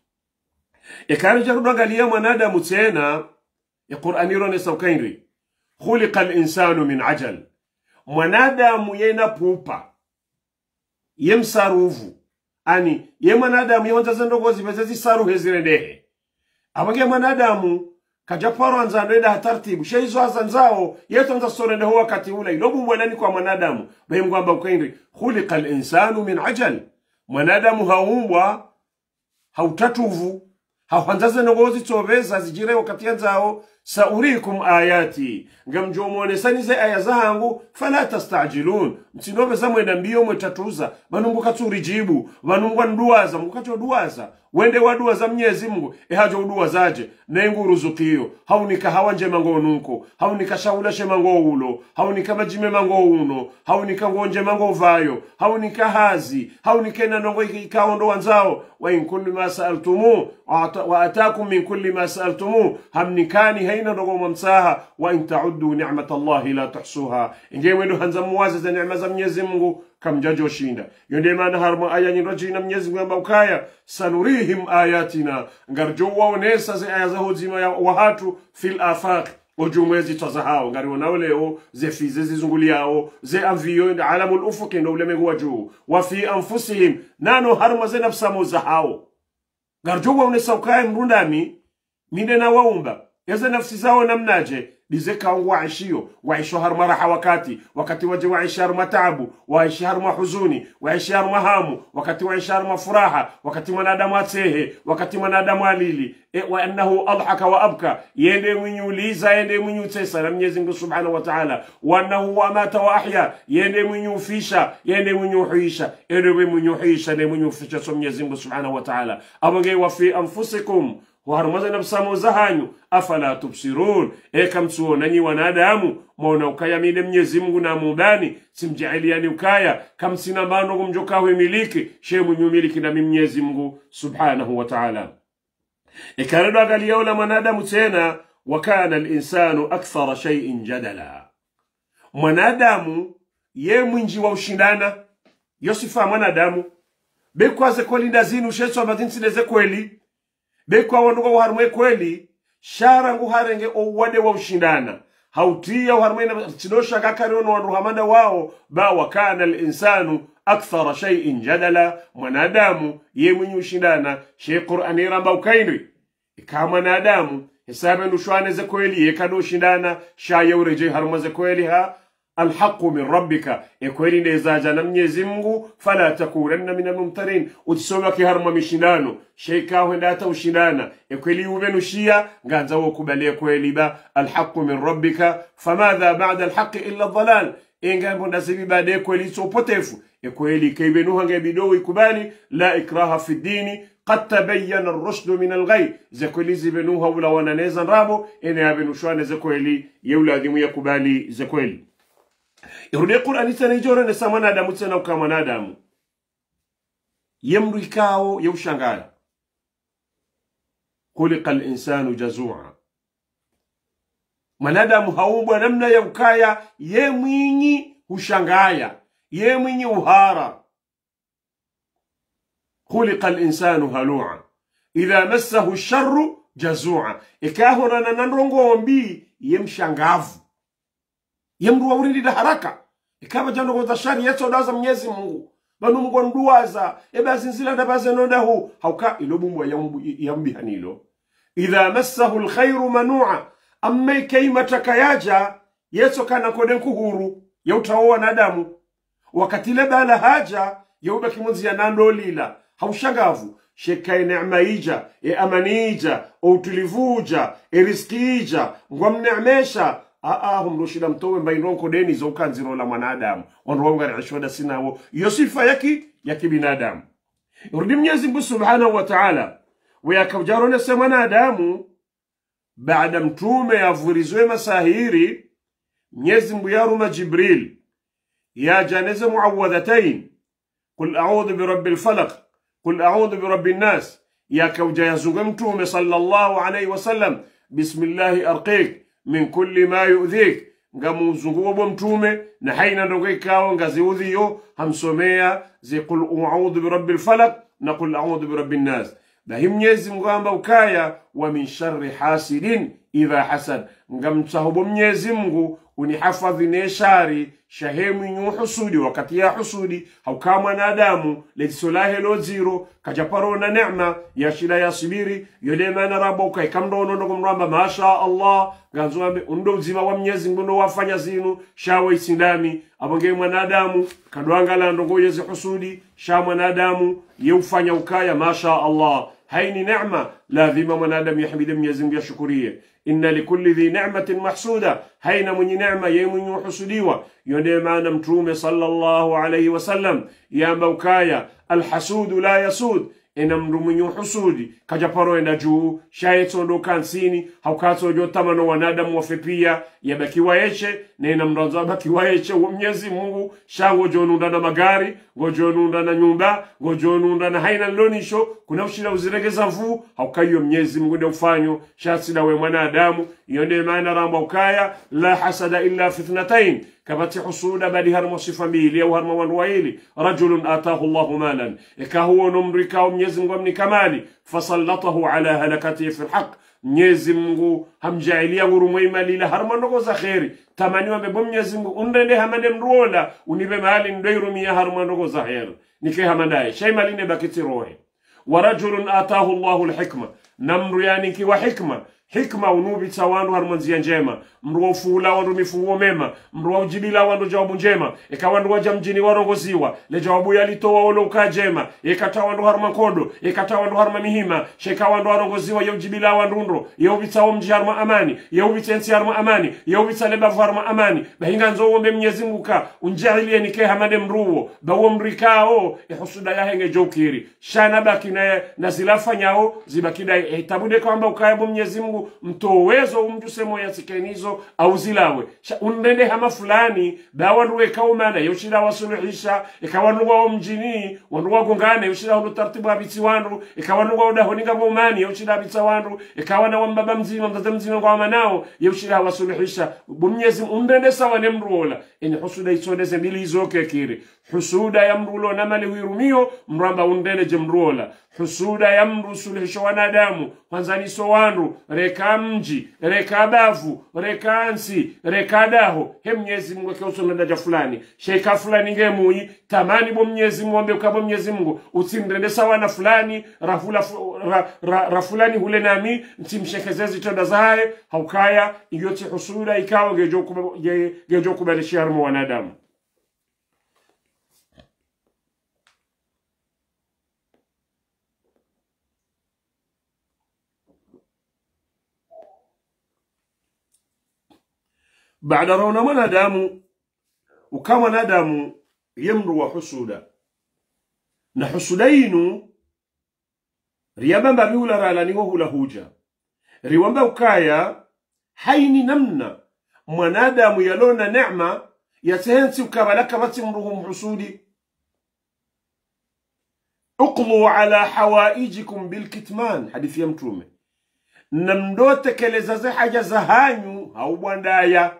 S2: ekari jarudangalia mwanadamu tena ya Qur'ani rone saukainri khuliqa al-insanu min ajal mwanadamu yena pupa yemsaruvu ani ye mwanadamu yonza ndongozi bezezi saru hezirendehe abange mwanadamu kajaparo anzanenda taratibu sheizo azanzao yetonza sorende huwa wakati ule ilobu mwanani kwa mwanadamu bayemgwamba ukaindi khuliqa al-insanu min ajal mwanadamu haumbwa hautatuvu hauhanzaze ngozi tsobeza zijire wakati anzao saurikum ayati ngamjomone sanize aya zangu fala tastajilun mtinobe zamwenda mbio mwetatuza banumbuka turijibu banungwa nduaza mukacho duaza wende wadua za Mwenyezi Mungu hajo udua zaje nengu ruzukio haunika hawanje mango nunko haunika shaula shemango ulo haunika majime mango uno haunika ngonje mango vayo haunika hazi haunika na nongo ikaondo wanzao wa in kulli ma sa'altumu wa ataakum min kulli ma sa'altumu hamnikani haina ndogo mamsaha wa in ta'uddu ni'matallahi la tuhsuha ingewendo hanza muwaza za neema za Mwenyezi Mungu kamjajo shinda yonde maana harmo aya nyirojina Mwenyezi Mungu ambakaya sanurihim ayatina ngarjo waonesa ze aya za hozima ya wahatu fil afaq ojumwezi tazahao ngari wanaoleo ze fize zizunguliao ze avion alamul ufuq ndo ulemego waju wa fi anfusihim nano harmo ze nafsamo zahao ngarjo waonesa ukaya mrundami minde na waumba yaza nafsi zao namnaje dizeka waishio waisho harma raha wakati waje waishi harma taabu, waishi harma huzuni, waishi harma hamu, wakati waishi harma furaha, wakati mwanadamu atehe, wakati mwanadamu alili wa annahu adhaka wa abka, yende mwinyuliza yende mwinyutesa na Mwenyezi Mungu Subhanahu wa Ta'ala, wa annahu amata wa ahya, yende mwinyufisha yende mwinyuhisha, yende mwinyuhisha yende mwinyufisha so Mwenyezi Mungu Subhanahu wa Ta'ala. Abange wa fi anfusikum waharmaza nafsamu zahanyu afala tubsirun, kamsuona nyi wanadamu mwaona ukaya mile Mwenyezi Mungu na mubani simjailiani ukaya kamsina mano kumjokawe miliki shemu nyumiliki na Mwenyezi Mungu Subhanahu wa Ta'ala. Ikarado angalia ula mwanadamu tena, wakana al-insanu akthara shay'in jadala, mwanadamu ye mwinji wa ushindana. Yosifa mwanadamu bekwaze kweli ndazini usheso abazinsi leze kweli bekwa wanuga uharumwe kweli shara ngu harenge owade wa ushindana hautia uharumwe na chidosha kakari ono wanuhamanda wao ba wakana al-insanu akthara shay'in jadala, mwanadamu ye mwenye ushindana. Sheikh Qur'ani ramba ukaindri ika mwanadamu hisabe nushwane ze kweli ye kado ushindana shaye ureje haruma ze kweli ha alhaqu min rabbika, kweli ndezaja na Mwenyezi Mungu, fala takuranna min almumtarin, utisoba ki haruma mishindano sheika wenda hata ushindana kweli uvenushia nganza wokubalia kweli ba alhaqu min rabbika famadha ba'da alhaqi illa dhalal, ingambo ndazibi baadaye kweli so potefu kweli kaibenuha ngabido ikubali la ikraha fi dini qad tabayyana ar-rushd min al-ghay, za kweli zibenuha wala wananeza rabo ene abenushwane za kweli yeuladhimu yakubali za kweli. Irudi Qur'ani tena ijora ne samana adamu tena kama nadamu yemru ikao yeushangala khuliqa al-insanu jazua, mwanadamu haumbwa namna ya ukaya ye mwinyi ushangaya ye mwinyi uhara. khuliqa al-insanu halua idha massahu ash-sharru jazua, ikahona na nandongombi yemshangavu yemru urindi da haraka ikaba jando kwa shari yeso daza Mwenyezi Mungu banu Mungu nduwaza zinzila da bazeno dahu hauka ilobumwa yambi hanilo. idha massahu al-khairu manua, amma kayma takayaja yeso kana koden kuhuru yautaoa nadamu, wakati le bala haja yauba kimunzi ya nando lila haushangavu sheka neema ija amanija utulivuja riskija ngwamneemesha humrushida mtowe mbainonko deni zokanziro la mwanadamu wanronga rishwada sinawo yosifa yaki binadamu. Urudi Mwenyezi Mungu Subhanahu wa Ta'ala wayakaujarone semana adamu baada mtume yavurizwe masahiri Mwenyezi Mungu yaruma Jibril ya janeza muawadhatain qul a'udhu birabbil falaq qul a'udhu birabbin nas, ya kauja yazunga mtume sallallahu alayhi wasallam bismillahi arqik min kulli ma yu'dhik, ngamu zunguwa bo mtume na haina ndongo ikawa ngaziudhiyo hamsomea zi qul a'udhu birabbil falaq na qul a'udhu birabbin nas. Bahi Mwenyezi Mungu amba ukaya wa min sharri hasidin idha hasad, ngamtahubo Mwenyezi Mungu unihafadhi ne shari shahemu nyu husudi wakati ya husudi hauka mwanadamu letisolahe lo zero kajaparo na neema ya shila ya sibiri yole mana raboka ikamdo nondo kumramba masha Allah ganzuambe undo uzima wa Mwenyezi Mungu ndo wafanya zinu shawa isindami abonge mwanadamu kadwangala ndongo yezi husudi sha mwanadamu yeufanya ukaya masha Allah. haini neema lazima mwanadamu yahmidi Mwenyezi Mungu yashkurie. inna likulli dhi ni'matin mahsuda, haina mwenye neema ye mwenye husudiwa. yonde maana mtume sallallahu alayhi wasallam yamba ukaya alhasudu la yasud, ina mndu mwenye husudi kajaparo enda juu shayeto ndo kansini haukato jotamano wanadamu wafepia yabakiwa eche na ina mranzo bakiwa eche wa Mwenyezi Mungu shango jonunda na magari gojonunda na nyumba gojonunda na haina lonisho kuna ushila uziregeza mvu haukayo Mwenyezi Mungu ndio ufanyo shasida we mwanadamu. yonde maana ramba ukaya la hasada illa fitnatain, kabati husuda badi harmo sifa mbili au harmo wanwaili. rajulun atahu Allahu malan, ikahuwa numrika Mwenyezi Mungu amni kamali fasallatahu ala halakatihi fi alhaq, Mwenyezi Mungu hamjailia ngurumwema lila harmo ndogo za khairi tamani wa bebo Mwenyezi Mungu undende hamande mruola unibe mahali ndoirumia harmo ndogo za khairi nike hamandaye shayma line bakiti rohe. wa rajulun atahu Allahu alhikma, namru yani kiwa hikma hikma unubitsa wandu harmonzia njema mru wa ufungula wandu mifunguo mema mru wa ujibila wandu jawabu njema wandu waja mjini warongoziwa le jawabu yalitowa wolo ukajema kata wandu harma kodo kata wandu harma mihima sheka wandu warongoziwa ya ujibila wandu ndo ya ubitsa mji harma amani ya ubitsa nsi harma amani ya ubitsa lebavu harma amani bahinga nzo wombe Mwenyezi Mungu ka unjailie nike hamade mruwo bawo mrikao husuda ya henge jokiri shana baki na zilafanyao zibakida tabude kwamba ukayabo Mwenyezi Mungu mtowezo umjuse moya sikenizo au zilawe undende hama fulani bawanduwe kaumana yoshira wasuluhisha ikawanduwa mjini wanduwa gongane yoshira hulu tartibu habiti wandu ikawanduwa udahoninga mumani yoshira habita wandu ikawana wambaba mzima mzaza mzima kwa wamanao yoshira wasuluhisha Mwenyezi undende sawa nemruola ini husuda isodeze mbili izoke kiri husuda ya mrulo namali huirumio mramba undene jemruola husuda ya mru suluhisho wanadamu kwanzani so wandu reka mji reka bavu reka ansi reka daho he Mwenyezi Mungu ke usonda fulani sheika fulani ngemui tamani bo Mwenyezi Mungu ambe ukabo Mwenyezi Mungu utindende sawa na fulani rafulani hule nami ntimshekezezi tonda zae haukaya iyoti husuda ikawa gejo kubalisha harmo wanadamu. Baada rauna mwanadamu ukama nadamu yemru wa husuda na husudainu riyabamba biula rala nigo hula huja riwamba ukaya haini namna mwanadamu yalona neema yatensi ukabalaka bati mruhum husudi uqlu ala hawaijikum bilkitman hadithi ya mtume namdote keleza haja za hanyu haubwandaya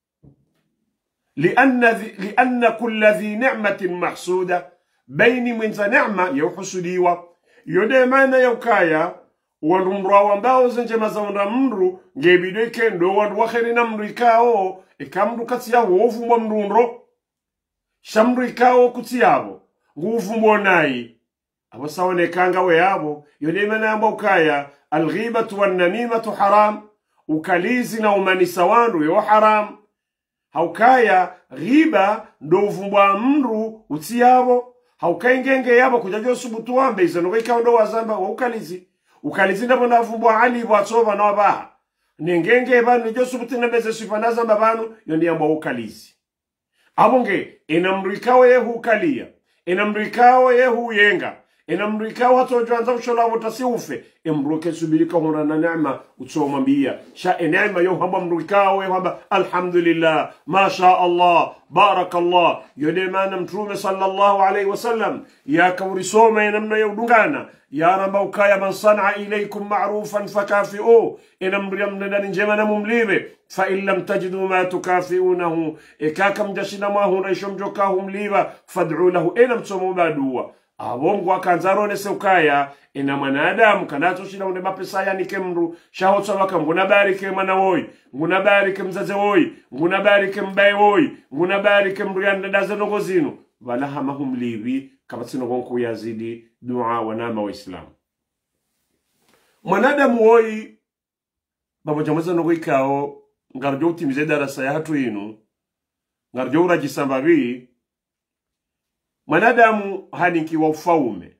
S2: لأن كل ذي نعمة محسودة بين من نعمة يوحسديوا يودمانا يوكايا ونمروا وانباو زنجما زونا ممرو نجيبيدو كندو وانوخيري نمريكاو ikamru katia wofu mwamrunro shamrikao kutiabo ngufu mbonai abo sawone kanga we abo yodemana amba ukaya alghibatu wan namimatu haram ukalizi na umanisa wandu yo haram haukaya ghiba ndo uvumbwa mru utiabo haukengenge yabo kujajo subutu wambe izano ikaondo wazamba wa ukalizi ndabo navumbwa ali bwatsoba no ba nengenge banu jo subutu nabeze sifanaza mbabanu yondi amba ukalizi abonge enamrikao yehu ukalia enamrikao yehu yenga enamrikao hatojanza ushola mutasiufe emruke subirika hona na neema utsomambia sha neema yo hamba mrikao yo hamba alhamdulillah ma sha Allah barakallah yodemana mtume sallallahu alayhi wasallam ya kawrisoma namna yudungana ya ramba ukaya man san'a ilaykum ma'rufan fakafi'u enamriyam ndani njema na mumlibe fa in lam tajidu ma tukafi'unahu ikakam jashina ma hu raishomjoka humliba fad'u lahu enam tsomo badua abongo akanzarone seukaya ina mwanadamu kanato shina une mapesa yani kemru shahotsa waka nguna barike mwana woi nguna barike mzaze woi nguna barike mbaye woi nguna barike mruyanda daze nogozino wala hamahum libi kabatino gonku yazidi dua wanama wa Islam mwanadamu woi babo jameza nogoikao ngarjo utimize darasa ya hatu inu ngarjo urajisambabi mwanadamu haniki wa ufaume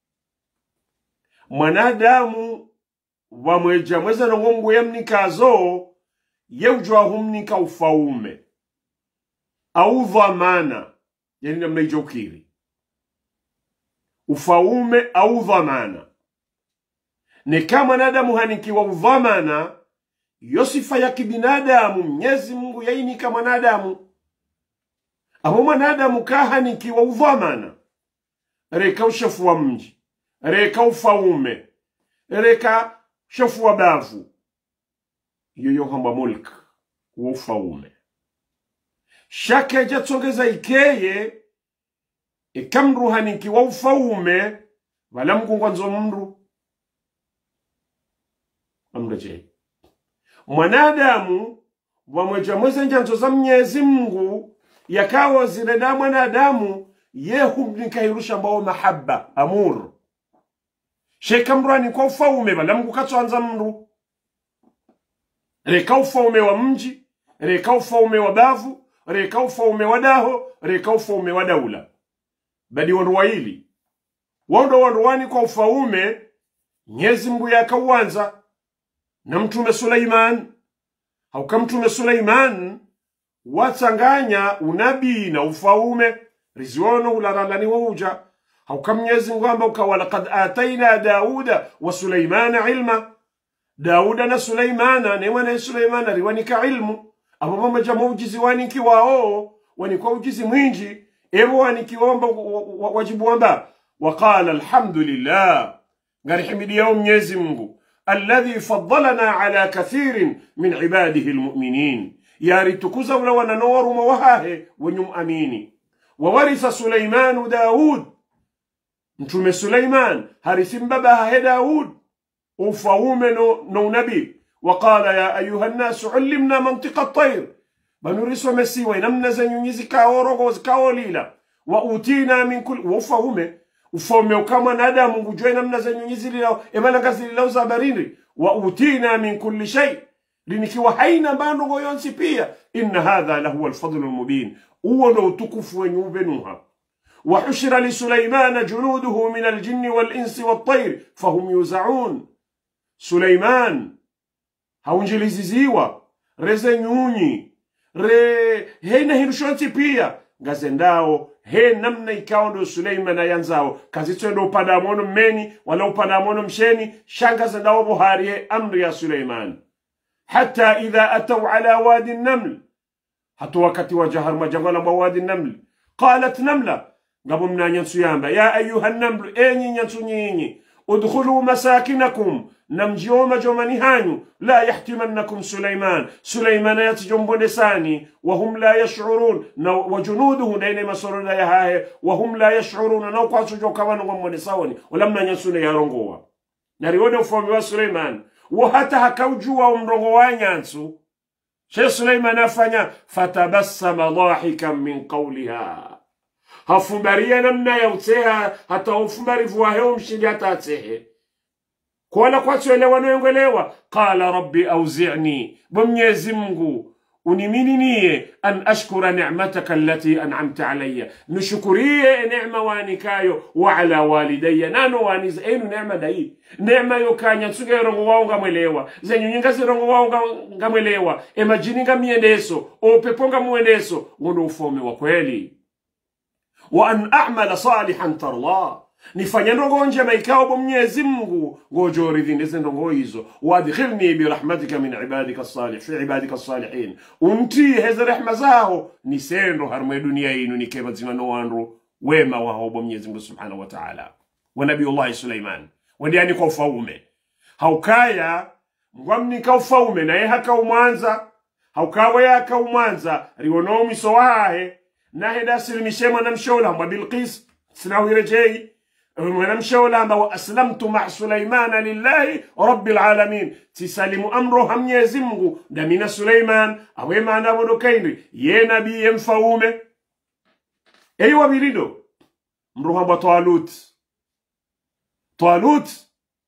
S2: mwanadamu wa mweja mweza na ngongu yemnikazo yeujwa humnika ufaume au dhamana yani namna ijokiri ufaume au dhamana ni kama mwanadamu haniki wa dhamana yosifa ya kibinadamu Mwenyezi Mungu yainika mwanadamu abo mwanadamu kahaniki wa udhamana reka ushafu wa mji reka ufaume reka shafu wa bavu yoyo hamba mulk wa ufaume shake jatsongeza ikeye ikamru haniki wa ufaume wala mkungwanzo mru amdaje mwanadamu wa mweja mweze njanzo za Mwenyezi Mungu yakawa zineda mwanadamu yehu mnikahirusha mbao mahabba amur shekamrani kwa ufaume bala mkukatwanza mru reka ufaume wa mji, reka ufaume wa bavu, reka ufaume wa daho, reka ufaume wa daula. Badi wanduwa hili wanduwani kwa ufaume Mwenyezi Mungu yakauanza na Mtume Suleiman. Hauka Mtume Suleiman watanganya unabii na ufaume riziono ularalani wauja. Hauka Mwenyezi Mungu amba ukawala kad ataina Dauda wa Suleimana ilma. Dauda na Suleimana newana Suleimana riwanika ilmu. Abo mamaja maujizi waniki wao wanikwa ujizi mwinji. Ebu waniki wajibu wamba وقال الحمد لله قال حمد يوم يزمه الذي فضلنا على كثير من عباده المؤمنين يا ريتكوزا ولو نور موهاه ونيم أميني. وورث سليمان داود نتوم سليمان هارثين بابها داود وفاوم نو نبي. وقال يا أيها الناس علمنا منطق الطير بنورسو مسي وينمنا زنيزي كاورغوز كاوليلا وأوتينا من كل وفاوم ufaume ukama na Adamu ngujwe namna za nyunyizi lilao emana ngazi lilao za barini wa utina min kulli shay linikiwa haina bando goyonsi pia. Inna hadha lahu alfadlu almubin uwo ndo utukufu wenye ubenuha. Wa hushira li Sulaymana junuduhu min aljinni walinsi wattayr fahum yuzaun. Sulayman haunjiliziziwa reze nyunyi re heina hirushonsi pia ngazendao he namna ikawa ndo Suleiman yanzao kazitwendo upanda mono mmeni wala upanda mono msheni shanga zendao buhari he amri ya Suleiman. Hatta idha atau ala wadi an-naml hatu wakati wajahar majangala mwa wadi an-naml qalat namla ngabo mnanyansu yamba ya ayuha an-naml enyi nyansu nyinyi udkhulu masakinakum namjioma jomani hanyu la yahtimannakum Suleiman yatijombo sani wahum la yash'urun na wajunuduhu daina masorona ya hae wahum la yash'urun na kwa sujoka wanu mwone sawani walamna nyansune ya rongowa narione ufami wa Suleiman wa hata hakaujua umrongo wa nyansu Sheikh Suleiman afanya fatabassama dhahikan min qawliha hafumbaria namna ya uteha hata ufumbari vuaheo mshindi hata atehe kwa kwa tuelewa noengelewa. Qala rabbi auzi'ni Mwenyezi Mungu unimininie an ashkura ni'mataka allati an'amta alayya nishukuriye neema wanikayo wa ala walidayya nano waniza enu neema dai neema yokanya nsuge rongo wao ngamwelewa zenyu nyinga zirongo wao ngamwelewa emajini ngamiendeso opeponga muendeso ngono ufome wa kweli. Wa an a'mala salihan tarlah nifanya ndongo njema ikawa bo Mwenyezi Mungu ngojori zineze ndongo hizo. Wadkhilni bi rahmatika min ibadika salih fi ibadika salihin unti heza rehma zao nisendo harmwe dunia yinu nikeba zimano wandu wema wa bo Mwenyezi Mungu subhanahu wa ta'ala. Wa nabiyullah Suleiman wendiani kwa ufaume haukaya mwamni ka ufaume na haka umwanza haukawa yaka umwanza riono misowahe na heda silimishema na mshola mwa Bilqis sinawirejei ونمشوا وأسلمت مع سليمان لله رب العالمين تسلم أمره هم يزمه دمين سليمان أو ما نبدو كيني ينبي ينفومه أيوة بيريدو مروها طالوت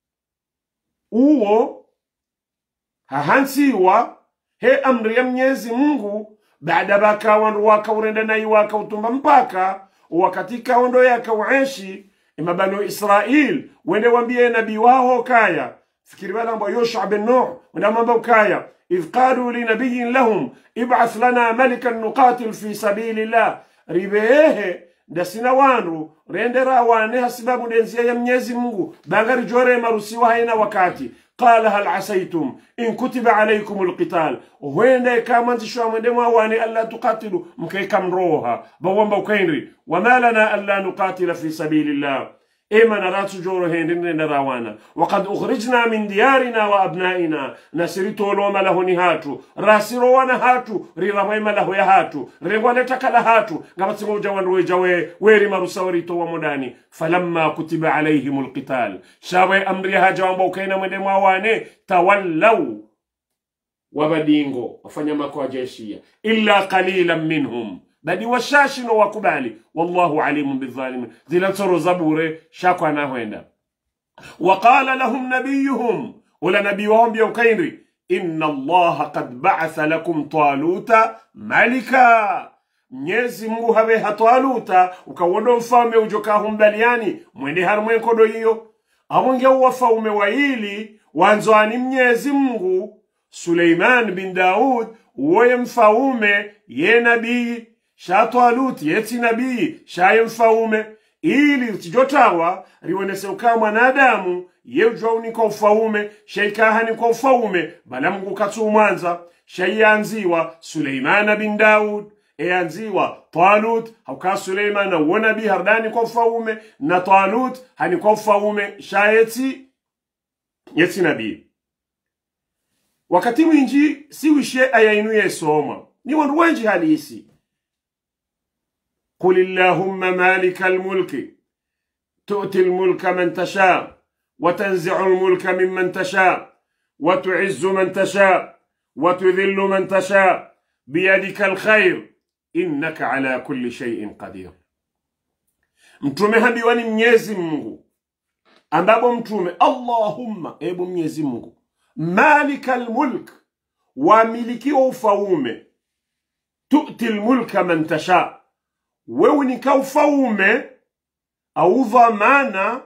S2: uo hahansiwa he amri ya Mwenyezi Mungu baada baka wandu waka urenda na iwaka utumba mpaka wakati kaondo yaka uenshi ima banu Israel wende wambie nabii wao kaya fikiri wala mbo Yosha bin Nuh wende mambo kaya idh qalu li nabiyyin lahum ib'ath lana malikan nuqatil fi sabilillah ribehe dasina wandu rendera wane hasibabu denzia ya Mwenyezi Mungu bagari jore marusiwa haina wakati. قال هل عسيتم إن كتب عليكم القتال وين كمان تشوا من دم واني ألا تقاتلوا مكي كم روها بوام بوكينري وما لنا ألا نقاتل في سبيل الله إما نرات جورهن نراوانا وقد أخرجنا من ديارنا وأبنائنا نسرتو لوما له نهاتو راسروانا هاتو ريرهيما له يهاتو ريوالتك لهاتو غمتسمو جوان روي ويري مرسوريتو ومداني فلما كتب عليهم القتال شاوي أمريها جوان بوكينا من دمواني تولوا وبدينغو وفنما كوا جيشية إلا قليلا منهم badi washashino wakubali wallahu alimun bizalimin zilansoro zabure shakwa na huenda. Waqala lahum nabiyuhum wala nabii wao mbio kainri inna Allaha qad ba'atha lakum Taluta malika, Mwenyezi Mungu habeha Taluta ukawondo mfalme ujoka humbaliani mwende harumwe nkodo hiyo abonge wafaume waili wanzoani Mwenyezi Mungu Suleiman bin Daud uwe mfaume ye nabii sha Talut yeti nabii sha mfaume ili utijotawa riwonese uka mwanadamu yejwa uniko ufaume sheikahani kwa ufaume bala Mungu katsumanza shayanziwa Suleiman bin Daud eanziwa Talut hauka Suleiman uwe nabii hardani kwa ufaume na Talut hani kwa ufaume sha yeti nabii. Wakati mwingi siwishe aya inu yesoma ni wandu wenji halisi. قل اللهم مالك الملك تؤتي الملك من تشاء وتنزع الملك ممن تشاء وتعز من تشاء وتذل من تشاء بيدك الخير إنك على كل شيء قدير. mtume hambiwani Mwenyezi Mungu ambapo mtume Allahumma ebu Mwenyezi Mungu malikal mulk wa miliki ufaume tu'ti al-mulka man tasha, wewe ni kaufaume au dhamana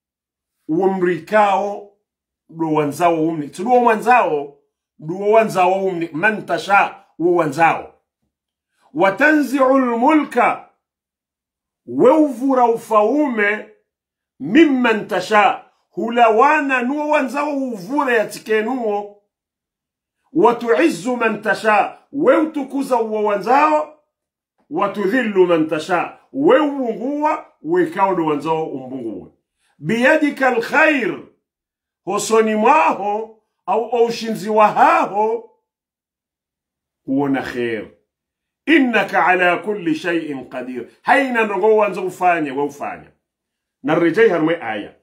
S2: umrikao do wanzao umni tudo wanzao umni man tasha wanzao watanzi'u al-mulka weuvura ufaume mimman tasha hulawana nuo wanzao uvure yatikenuo watu'izzu man tasha weutukuza uo wanzao watudhillu man tasha weungua wekaudo wanzao umbunguwe biyadika alkhair hosoni mwaho au ushinzi wahaho huona khair innaka ala kulli shay'in qadir haina ndongo wanzo ufanye weufanya na rejei harmwe aya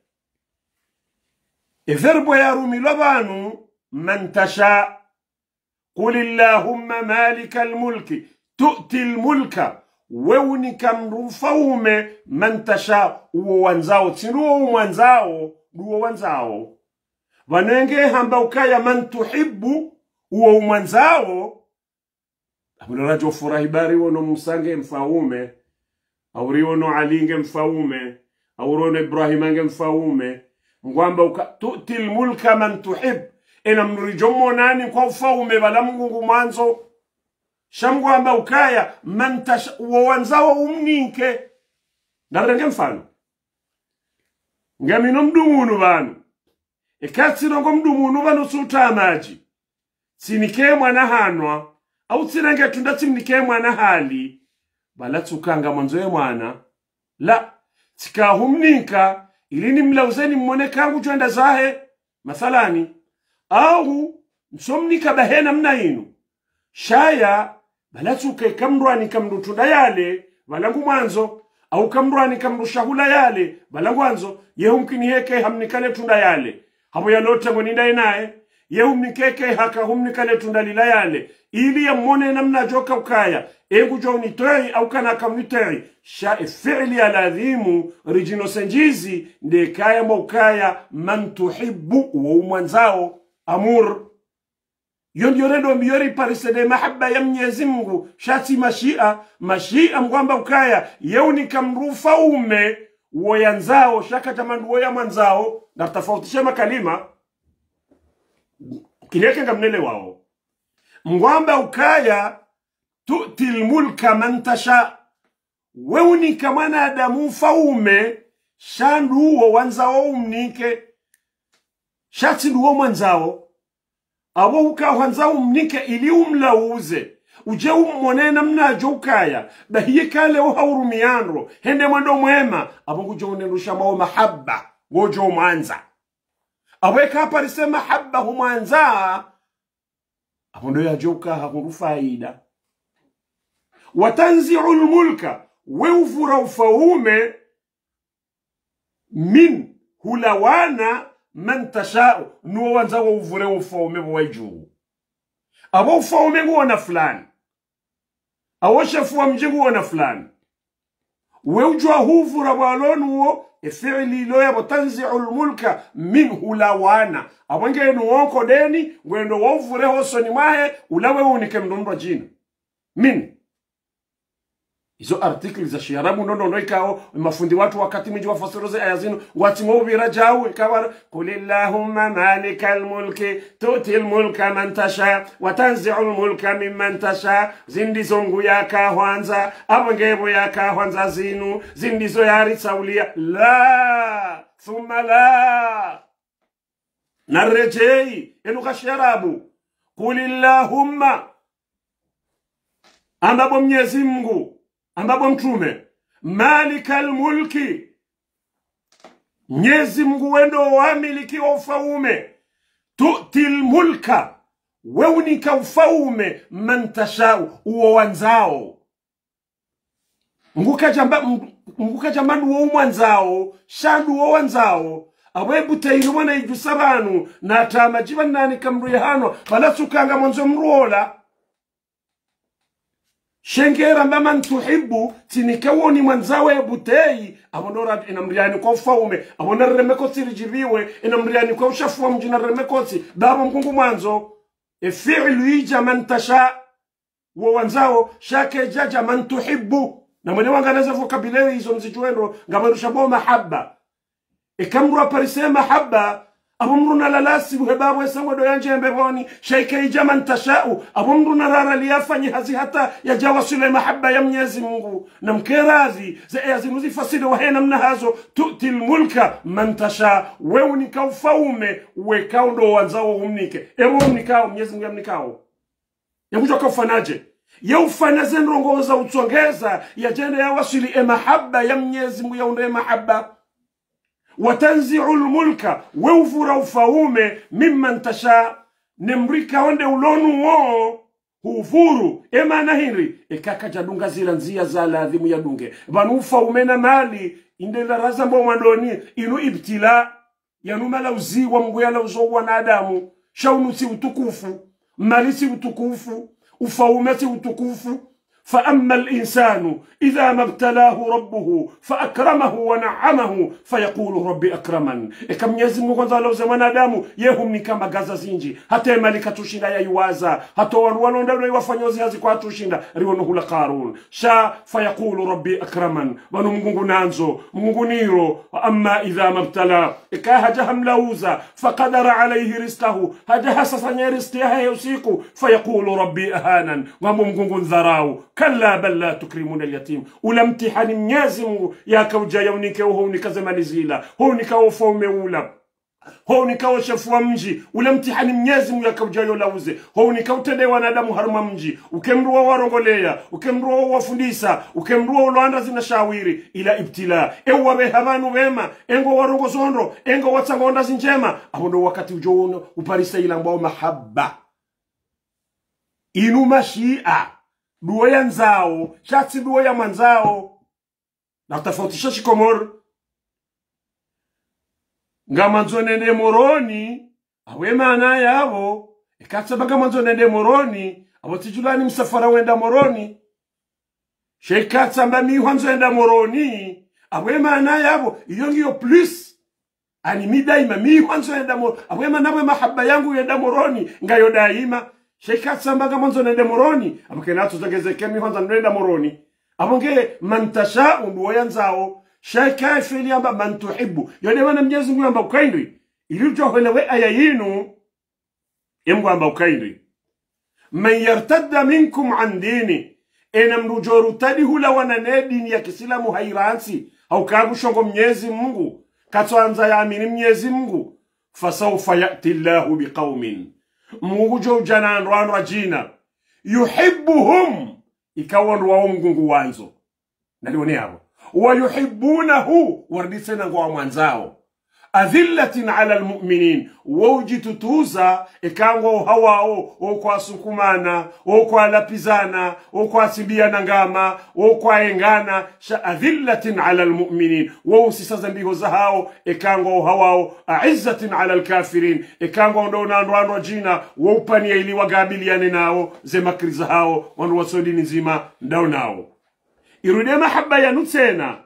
S2: verbo ya rumi labanu man tasha qul allahumma malikal mulki tu'ti al-mulka weuni kamrufaume man tasha uo wanzao tinuo mwanzao duo wanzao wanenge hamba ukaya man tuhibbu uo mwanzao abulala jo furahi bari wono musange mfaume auriwono alinge mfaume aurono ibrahimange mfaume ngwamba uka tu'ti al-mulka man tuhib ena mrijomo nani kwa ufaume bala Mungu mwanzo shamgwamba ukaya man tasha wanzao umninke narenge mfano ngamino mdumunu banu ekatsino ngo mdumunu banu suta maji sinike mwana hanwa au tsinange tunda tsimnike mwana hali bala tsukanga mwanzo ye mwana la tikahumninka ilini mlauzeni mmone kangu twenda zahe mathalani au msomnika bahena mna yinu shaya balatsuke kamrwani kamrutunda yale balangu mwanzo au kamrwani kamrushahula yale balangu mwanzo yehumkini heke hamnikale tunda yale habo yalota ngoninda naye yehumnikeke haka humnikale tunda lila yale ili yamone namna joka ukaya egu joni toi au kana kamnitei sha fi'li aladhimu rijino senjizi nde kaya mokaya man tuhibbu wa mwanzao amur yondi yoredo miyori parisede mahabba ya Mwenyezi Mungu shati mashia mkwamba ukaya yeuni kamrufa ume woyanzao shaka tamandu woya mwanzao na tafautisha makalima kineke ngamnele wao mkwamba ukaya tu'til mulka man tasha weuni kamana adamu faume shandu wo wanzao umnike shati nduwo mwanzao abo ukawanzao umnike ili umlauze uje umone namna jokaya bahiye kale uhaurumiyandro hende mwendo mwema abo kujone rushama mahabba gojo mwanza abo ekaparise mahabba humwanza abo ndo yajoka hakuru faida watanzi'u al-mulka weufura ufaume min hulawana man tasha'u nuwa wanzawa uvure ufaume wajuu abo ufaume nguona fulani awo shefu wa mjingu wana fulani weujwa huvura bwalonuwo efili loya botanzi'ul mulka minhu lawana abonge nuwonko deni ngwendo wovure hosoni mwahe ulawe unike mdondwa jina min izo article za Kiarabu nono ikao mafundi watu wakati mwingi wafasiroze aya zino wati ngobira jawu ikawa kulillahumma malikal mulki tutil mulka man tasha wa tanzi'ul mulka mimman tasha zindizongu yaka hwanza abongebo yaka hwanza zinu zindizo yari saulia la thumma la narejei enuka Kiarabu kulillahumma ambapo Mwenyezi Mungu ambapo mtume malikal mulki Mwenyezi Mungu wendo wamiliki wa ufaume tutil mulka weunika ufaume man tashau uo wanzao nguka jamanu uo mwanzao shandu uo wanzao awebu tairu wana ijusabanu na tamajiba nani kamruyahano bala sukanga mwanzo mruola shengera mama tuhibbu tinikawoni mwanzawe butei abonora inamriani kwa ufaume abonora remekoti rijibiwe inamriani kwa ushafu wa mjina remekoti baba mkungu mwanzo fi'lu ija man tasha wa wanzao shake jaja man tuhibbu na mwenye wanga naza vocabulary hizo mzijuendo ngamarusha bo mahabba ikamru aparise mahabba abumruna lalasi buhebabu esango do yanje mbeboni shaike ijaman tashau abumruna rara liyafanyi hazi hata ya jawasule mahabba ya Mwenyezi Mungu na mkerazi za yazinuzi fasida wahena mna hazo tutil mulka man tasha wewe nikaufaume wekao ndo wanzao umnike ewo mnikao Mwenyezi Mungu yamnikao yakuja kufanaje ya ufanaze ndongoza utsongeza ya jende ya wasili mahabba ya Mwenyezi Mungu ya unde mahabba watanzi'ul mulka weufura ufaume mimman tasha nemrika onde ulonu wo hufuru emana hiri ekaka jadunga zila nzia za ladhimu ya dunge banu ufaume na mali indela raza mbo mandoni inu ibtila yanumala uziwa Mungu yala uzowa na Adamu shaunu si utukufu mali si utukufu ufaume si utukufu فأما الإنسان إذا ما ابتلاه ربه فأكرمه ونعمه فيقول ربي أكرمن كم يزم غزا لو زمان آدم يهم نكما غزا زنجي حتى ملكة تشيندا يوازا حتى وانوانو ندو يوفنيوزي هزي كوا تشيندا ريونه لقارون شا فيقول ربي أكرمن ونو مغنغو نانزو مغنغو نيرو أما إذا ما ابتلاه إكاها جهم لوزا فقدر عليه رزقه هجها سساني رزقها يوسيقو فيقول ربي أهانا ومغنغو ذراو كلا بل لا تكرمون اليتيم ولمتحن ميازم يا كوجا يونيك وهونيك زمان زيلا هونيك وفوم ولا هونيك وشفوا مجي ولمتحن ميازم يا كوجا يولauze هونيك وتدي wanadamu haruma mji ukemrua warongolea ukemrua wafundisa ukemrua ulanda zinashawiri ila ibtila ewa behabanu wema engo warongozondo engo watsangonda zinjema abondo wakati ujono uparisa ila mbao mahabba inu mashia duwe ya nzao, shati duwe ya manzao. Na utafautisha shikomoro. Nga manzo nende moroni, awe maana yabo. Ikatsa baga manzo nende moroni, abo tijulani msafara wenda moroni. Shekatsa mba miwanzo wenda moroni, awe maana yabo. Iyongi yo plus. Ani midaima miwanzo wenda moroni. Awe maana mahabba yangu wenda moroni, nga yo daima. Shekatsa mbaga manzo nende moroni abukenato zagezeke mihonza nenda moroni abonge mantasha unduwa yanzao sheka fili amba mantuhibbu yode wana Mwenyezi Mungu amba ukaindi ilijohelewe aya yinu yemgu amba ukaindi man yartadda minkum an dini ena mrujoru tadihu la wana nedini ya kisilamu hairansi au kagu shongo Mwenyezi Mungu katwanza ya amini Mwenyezi Mungu fasawfa ya'ti Allahu biqaumin Mungu jo jana ndwanu rajina yuhibbuhum ikawa ndwa Mungu wanzo nalione hapo wa yuhibbunahu wardisena ngwa mwanzao adhillatin ala almu'minin wujitutuza ikango hawao o kwa sukumana o kwa lapizana o kwa simbiana ngama o kwa engana sha adhillatin ala almu'minin wusisa mbiho za hao ikango hawao aizzatin ala alkafirin ikango ndona ndwano jina wupania ili wagabiliane nao zemakriza hao wandu wasodini nzima ndao nao irude mahabba ya nutsena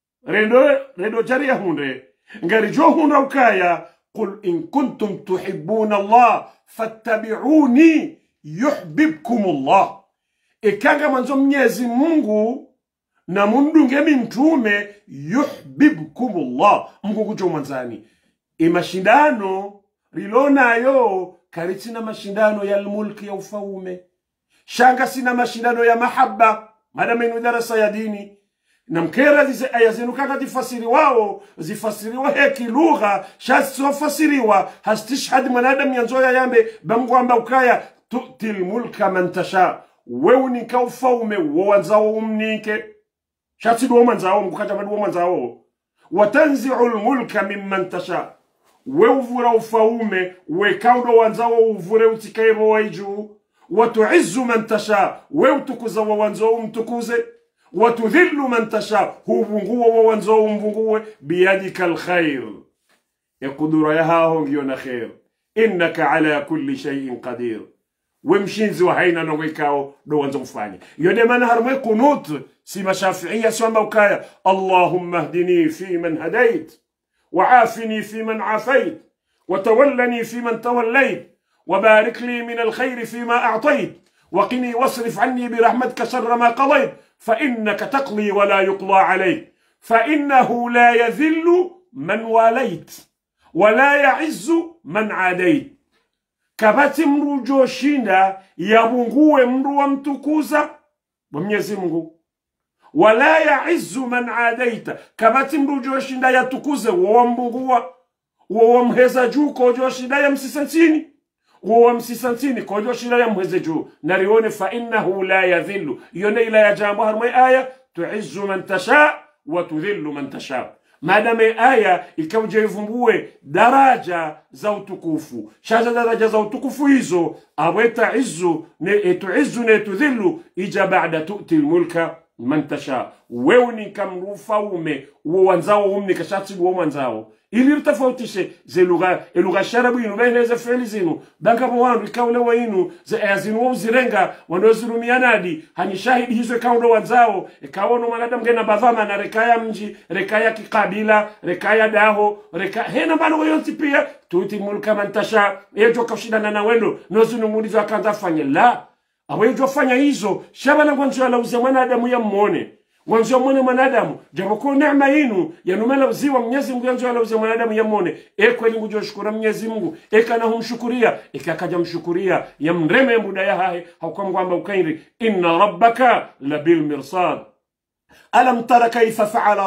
S2: rendo jari ya hunde ngari jo hunra ukaya qul in kuntum tuhibbuna Allah fattabi'uni yuhibbukum Allah. Ikanga manzo Mwenyezi Mungu na mundunge mtume yuhibbukum Allah. Mungu kujo mwanzani mashindano rilona yo karitina mashindano ya mulki ya ufaume shanga sina mashindano ya mahabba madama inu darasa ya dini na mkera zize aya zinu kaka zifasiriwa heki lugha shasofasiriwa hastishhad manadam yanzoya yambe bamgwamba ukaya tu'til mulka man tasha weuni ka ufaume wanzao umnike shatidu wanzao mkukaja madu wanzao watanzi'ul mulka mimman tasha weuvura ufaume wekaudo wanzao uvure utikairo waiju watu'izzu man tasha weutukuza wanzao umtukuze watudhillu man tasha huvunguwa wanzao umvunguwe biyadika alkhair yakudura yahaho ngiyona khair innaka ala kulli shay'in qadir wemshinzi wa haina nongekao do wanzo kufanya yode maana harmwe kunut si mashafi'iyya swamba ukaya Allahumma hdini fi man hadait وعافني في من عافيت وتولني في من توليت وبارك لي من الخير فيما أعطيت وقني واصرف عني برحمتك شر ما قضيت فإنك تقضي ولا يقضى عليك فإنه لا يذل من واليت ولا يعز من عاديت kabati mru joshinda yabunguwe mru wa mtukuza wa Mwenyezi Mungu wala ya'izzu man adaita kabati mru joshinda yatukuze wa mbunguwa wa mheza juu ko joshinda ya msisantini wa msisantini ko joshinda ya mheza juu narione fa innahu la yadhillu yone ila ya jambo harmai aya tu'izzu man tasha wa tudhillu man tasha madame aya ikauje ivumbue daraja za utukufu shaza daraja za utukufu hizo aweta izzu ne tu'izzu ne tudhillu ija ba'da tu'ti mulka man tasha weuni kamrufaume wanzao umni kashati wa wanzao ili rtafautishe ze lugha sharabu inu baina za fi'li zinu banka bwanu ikawle wa inu za azinu wa zirenga wanozirumianadi hani shahidi hizo kaundo wanzao ikawono manadamu ngena bavama na rekaya mji rekaya kikabila rekaya daho hena bano yonti pia tuti mulka man tasha ejo kashindana na wendo nozinu mulizo akaanza fanya la awejo fanya hizo shabana kwanza la uze mwanadamu ya muone mwanzo mwone mwanadamu japokuwa neema yenu yanumela uziwa Mwenyezi Mungu yanzo ala uze mwanadamu yamone kweli ngujoshukura Mwenyezi Mungu kana humshukuria akaja mshukuria yamreme muda ya hae hakwamba ukairi inna rabbaka labil mirsad alam tara kayfa fa'ala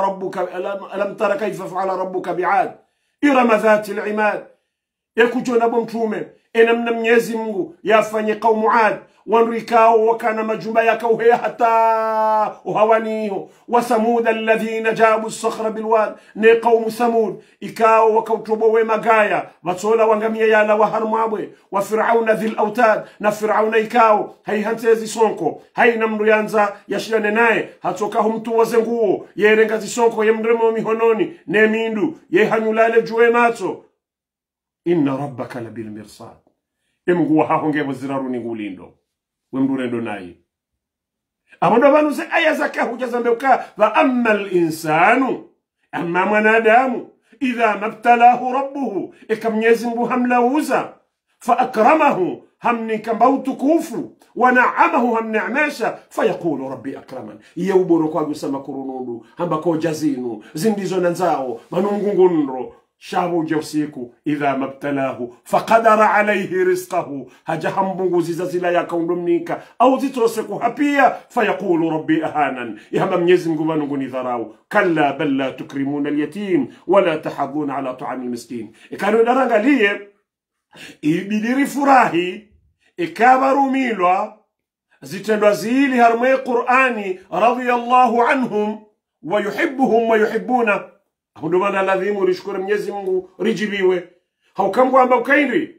S2: rabbuka bi'ad irama dhati al-imad yakujona bomtume enamna Mwenyezi Mungu yafanye kaumu Ad wanrikao wakana majumba yakao hea hata uhawaniho wasamud alladhina jabu as-sakhra bilwad ne qaumu samud ikao wakautobowe magaya watsola wangamia yala wa harmabwe wa fir'auna dhil autad na fir'auna ikao haihantezi sonko haina mndu yanza yashirane naye hatoka mtu wazenguo yerenga zisonko yemremo mihononi ne mindu yehanyulale juwe mato inna rabbaka labil mirsad emguwa hahonge buziraruni ngulindo wemdurendo naye amondo banuze aya zaka hujazambeuka fa amma al-insanu amma mwanadamu idha mabtalahu rabbuhu ikamnyezi Mungu hamlauza fa akramahu hamni kambautu kufu wa na'amahu hamni'masha fayaqulu rabbi akraman yewboro kwa gusama kurunundu ambako jazinu zindizo nanzao manungungunro shabu jausiku idha mabtalahu faqadara alayhi rizqahu hajaham bunguziza zila yakaundomnika au zitoseku hapia fayaqulu rabbi ahanan yahama Mwenyezi Mungu vanungu ni dharau kalla bal la tukrimuna al-yatim wala tahaduna ala ta'amil miskin ikano darangalie ibidiri furahi ikabarumilwa zitendwa zili harmai Qur'ani radiyallahu anhum wa yuhibbuhum wa yuhibbuna ndo maana lazima rishukuru Mwenyezi Mungu rijibiwe haukambwa ukaindi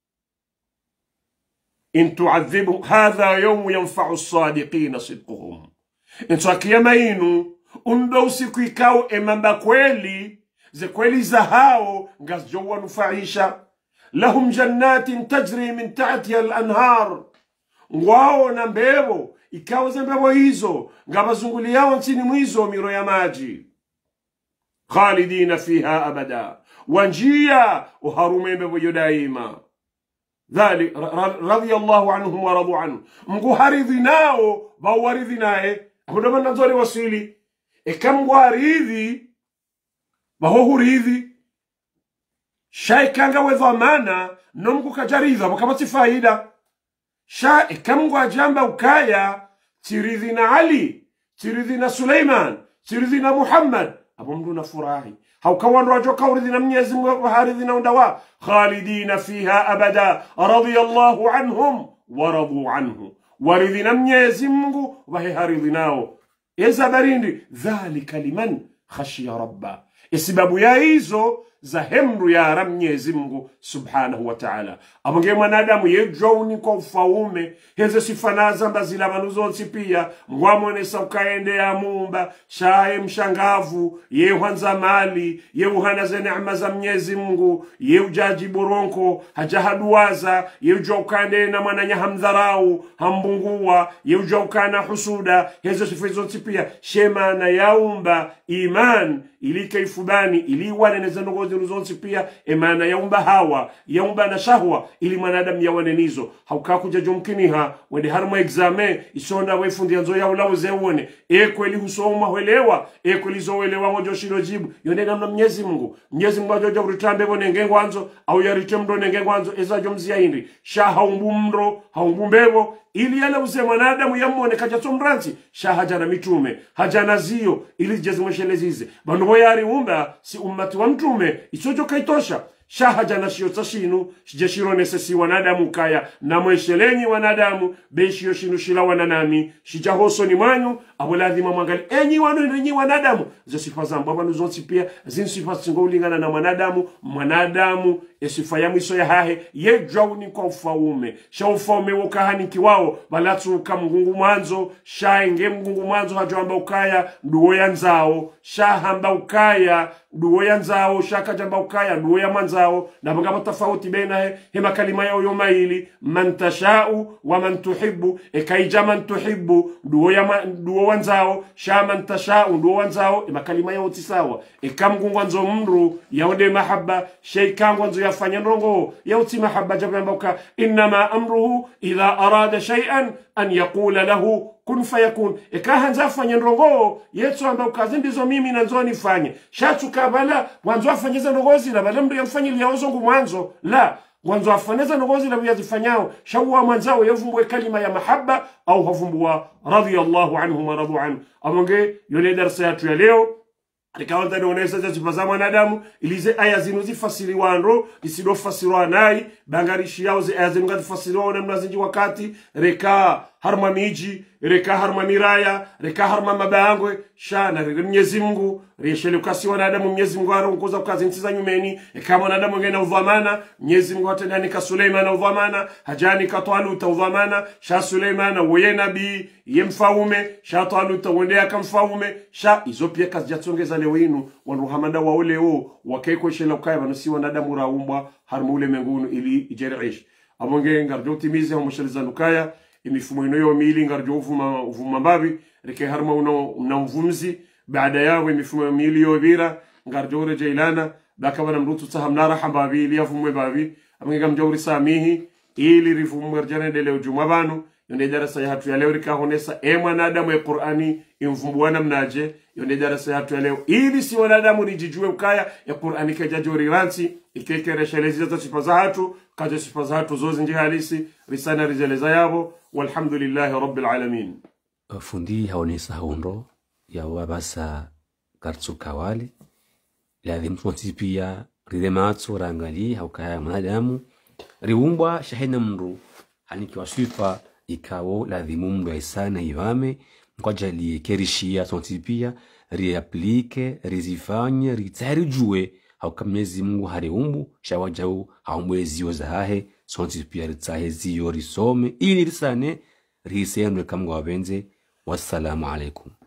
S2: in tu'adhibu hadha yawm yanfa'u as-sadiqina sidquhum inta kiyama inu undo usiku ikao emamba kweli ze kweli za hao ngazjo wanufaisha lahum jannatin tajri min tahtiha al-anhar ngwao na mbebo ikawa zembevo hizo ngabazunguli yao nchini mwizo miro ya maji khalidina fiha abada wanjia uharumembevo yodaima ذلك رضي الله عنهم ورضوا عنه مغو هاريذي ناو باو هاريذي ناe amudoba nanzori wasili ekamgwa harithi baho hurithi shaikanga wedhamana nomgu kajaridha wakamati faida sha ekamgwa jamba ukaya tirithi na Ali tirithi na Suleiman tirithi na Muhammad apo mdu na furahi haukawan rajo kaurithi na Mwenyezi Mungu harithi na undawa khalidina fiha abada radiyallahu anhum wa radu anhu warithi na Mwenyezi Mungu wahiharidhi nao eza barindi dhalika liman khashiya rabba isibabu ya hizo za hemru ya Mwenyezi Mungu subhanahu wa ta'ala amonge mwanadamu yejoni kwa ufaume heze sifanaza mbazila manuzonsi pia mwamwonesa ukaende ya mumba shae mshangavu ye huanza mali ye uhanaze neema za Mwenyezi Mungu ye ujaji boronko hajahaduwaza ye ujua ukande na mwananya hamdharau hambungua ye ujua ukana husuda heze sifizonsi pia shema na yaumba iman ilike ifubani iliwaneneza ngozi ruzonsi pia emana yaumba hawa yaumba na shahwa ili mwanadamu yawanenizo haukakuja jomkiniha wende harma examen isonda wefundi anzo ya ulawo zewone kweli husoma huelewa kweli zoelewa ngojo shirojibu yone namna Mwenyezi Mungu ajoja urutambe bone ngengwanzo au yaritemdo ngengwanzo ezajo mzia indi shaha umbumro haumbumbevo ili yale uze mwanadamu yamone kajato mranzi shahaja na mitume haja na zio ili jezimweshelezize banu yari umba si ummati wa mtume isojo kaitosha shahaja na shio tashinu shijeshiro nesesi wanadamu kaya na mweshelenyi wanadamu beshio shinu shila wananami shijahoso ni mwanyu abuladhima mwangali enyi wanadamu zo sifa za mbaba nuzonsi pia zin sifa singolingana na mwanadamu sifa ya mwiso ya hahe yejauni kwa ufaume sha ufaume wakahani kiwao balatu ukamgungu mwanzo shaenge mgungu mwanzo hajoamba ukaya nduo ya nzao shahamba ukaya nduo ya nzao shakajamba ukaya nduo ya mwanzao na mangabo tofauti baina hema kalima yao yomaili man tashau wa man tuhibbu ekaija man tuhibbu nduo wanzao sha man tashau nduo wanzao makalima yao tisawa ekamgungu wanzo mru yaode mahabba sheikangu wanzo yafanya ndongo yauti mahabba jabamba inma amruhu idha arada shay'an an yaqula lahu kun fayakun ekahanza afanye ndongo yetu amba ukazindizo mimi nanzo nifanye shatu kabala wanzo afanyeza ndongozi na bala mdu yamfanyili yaozongu mwanzo la wanzo afaneza ndongozi na yazifanyao shawa mwanzao yavumbwe kalima ya mahabba au havumbwa radiyallahu anhum wa radu anhu amonge yole darasa yetu ya leo Rikawanta nionesa za sifaza mwanadamu ilize aya zinuzi fasiri wanro isido fasirwa nai bangarishi yao zi aya zinuzi fasirwa na mnazinji wakati reka harma miji reka harma miraya reka harma mabangwe shana Mwenyezi Mungu reshele ukasi wanadamu Mwenyezi Mungu arongoza ukazi ntiza nyumeni kama wanadamu ngena udhamana Mwenyezi Mungu atendani ka Suleiman udhamana hajani ka Talut udhamana sha Suleiman woye nabii yemfaume sha Talut wendea kamfaume sha izo pia kazi jatsongeza leo inu wanuhamanda waoleo wakaiko shela ukaya vanusi wanadamu raumbwa harma ule mengunu ili ijerish amonge ngarjo timize homosheliza nukaya imifumo ino yo mili ngarjo uvuma mbabi reke harma una uvumzi baada yao imifumo mili yo bira ngarjo rejailana baka wana mrutu sahamnara hambabi ili yafumwe babi amonge mjawri samihi ili rifumo rjane dele ujumabanu yonde darasa ya hatu ya leo rika honesa mwanadamu ya Qur'ani imfumbuana mnaje yonde darasa ya hatu ya leo ili si wanadamu rijijue ukaya ya Qur'ani kajajori ransi ikekereshelezi za sifa za hatu kaja sifa za hatu zozi nje halisi risana rijeleza yabo walhamdulillahi rabbil alamin
S1: fundi haonesa hondo ya wabasa kartsu kawali lazim tuntipia ridematsu rangali haukaya mwanadamu riumbwa shahina mru haniki wasifa ikawo lazima mdu aisana ivame kwa jali kerishia tontipia riaplike rizifanye ritarijue hauka Mwenyezi Mungu hariumbu shawajau haumwezi yozahe tontipia ritahe ziyo risome ili risane risenwe kamwa wabenze wassalamu alaikum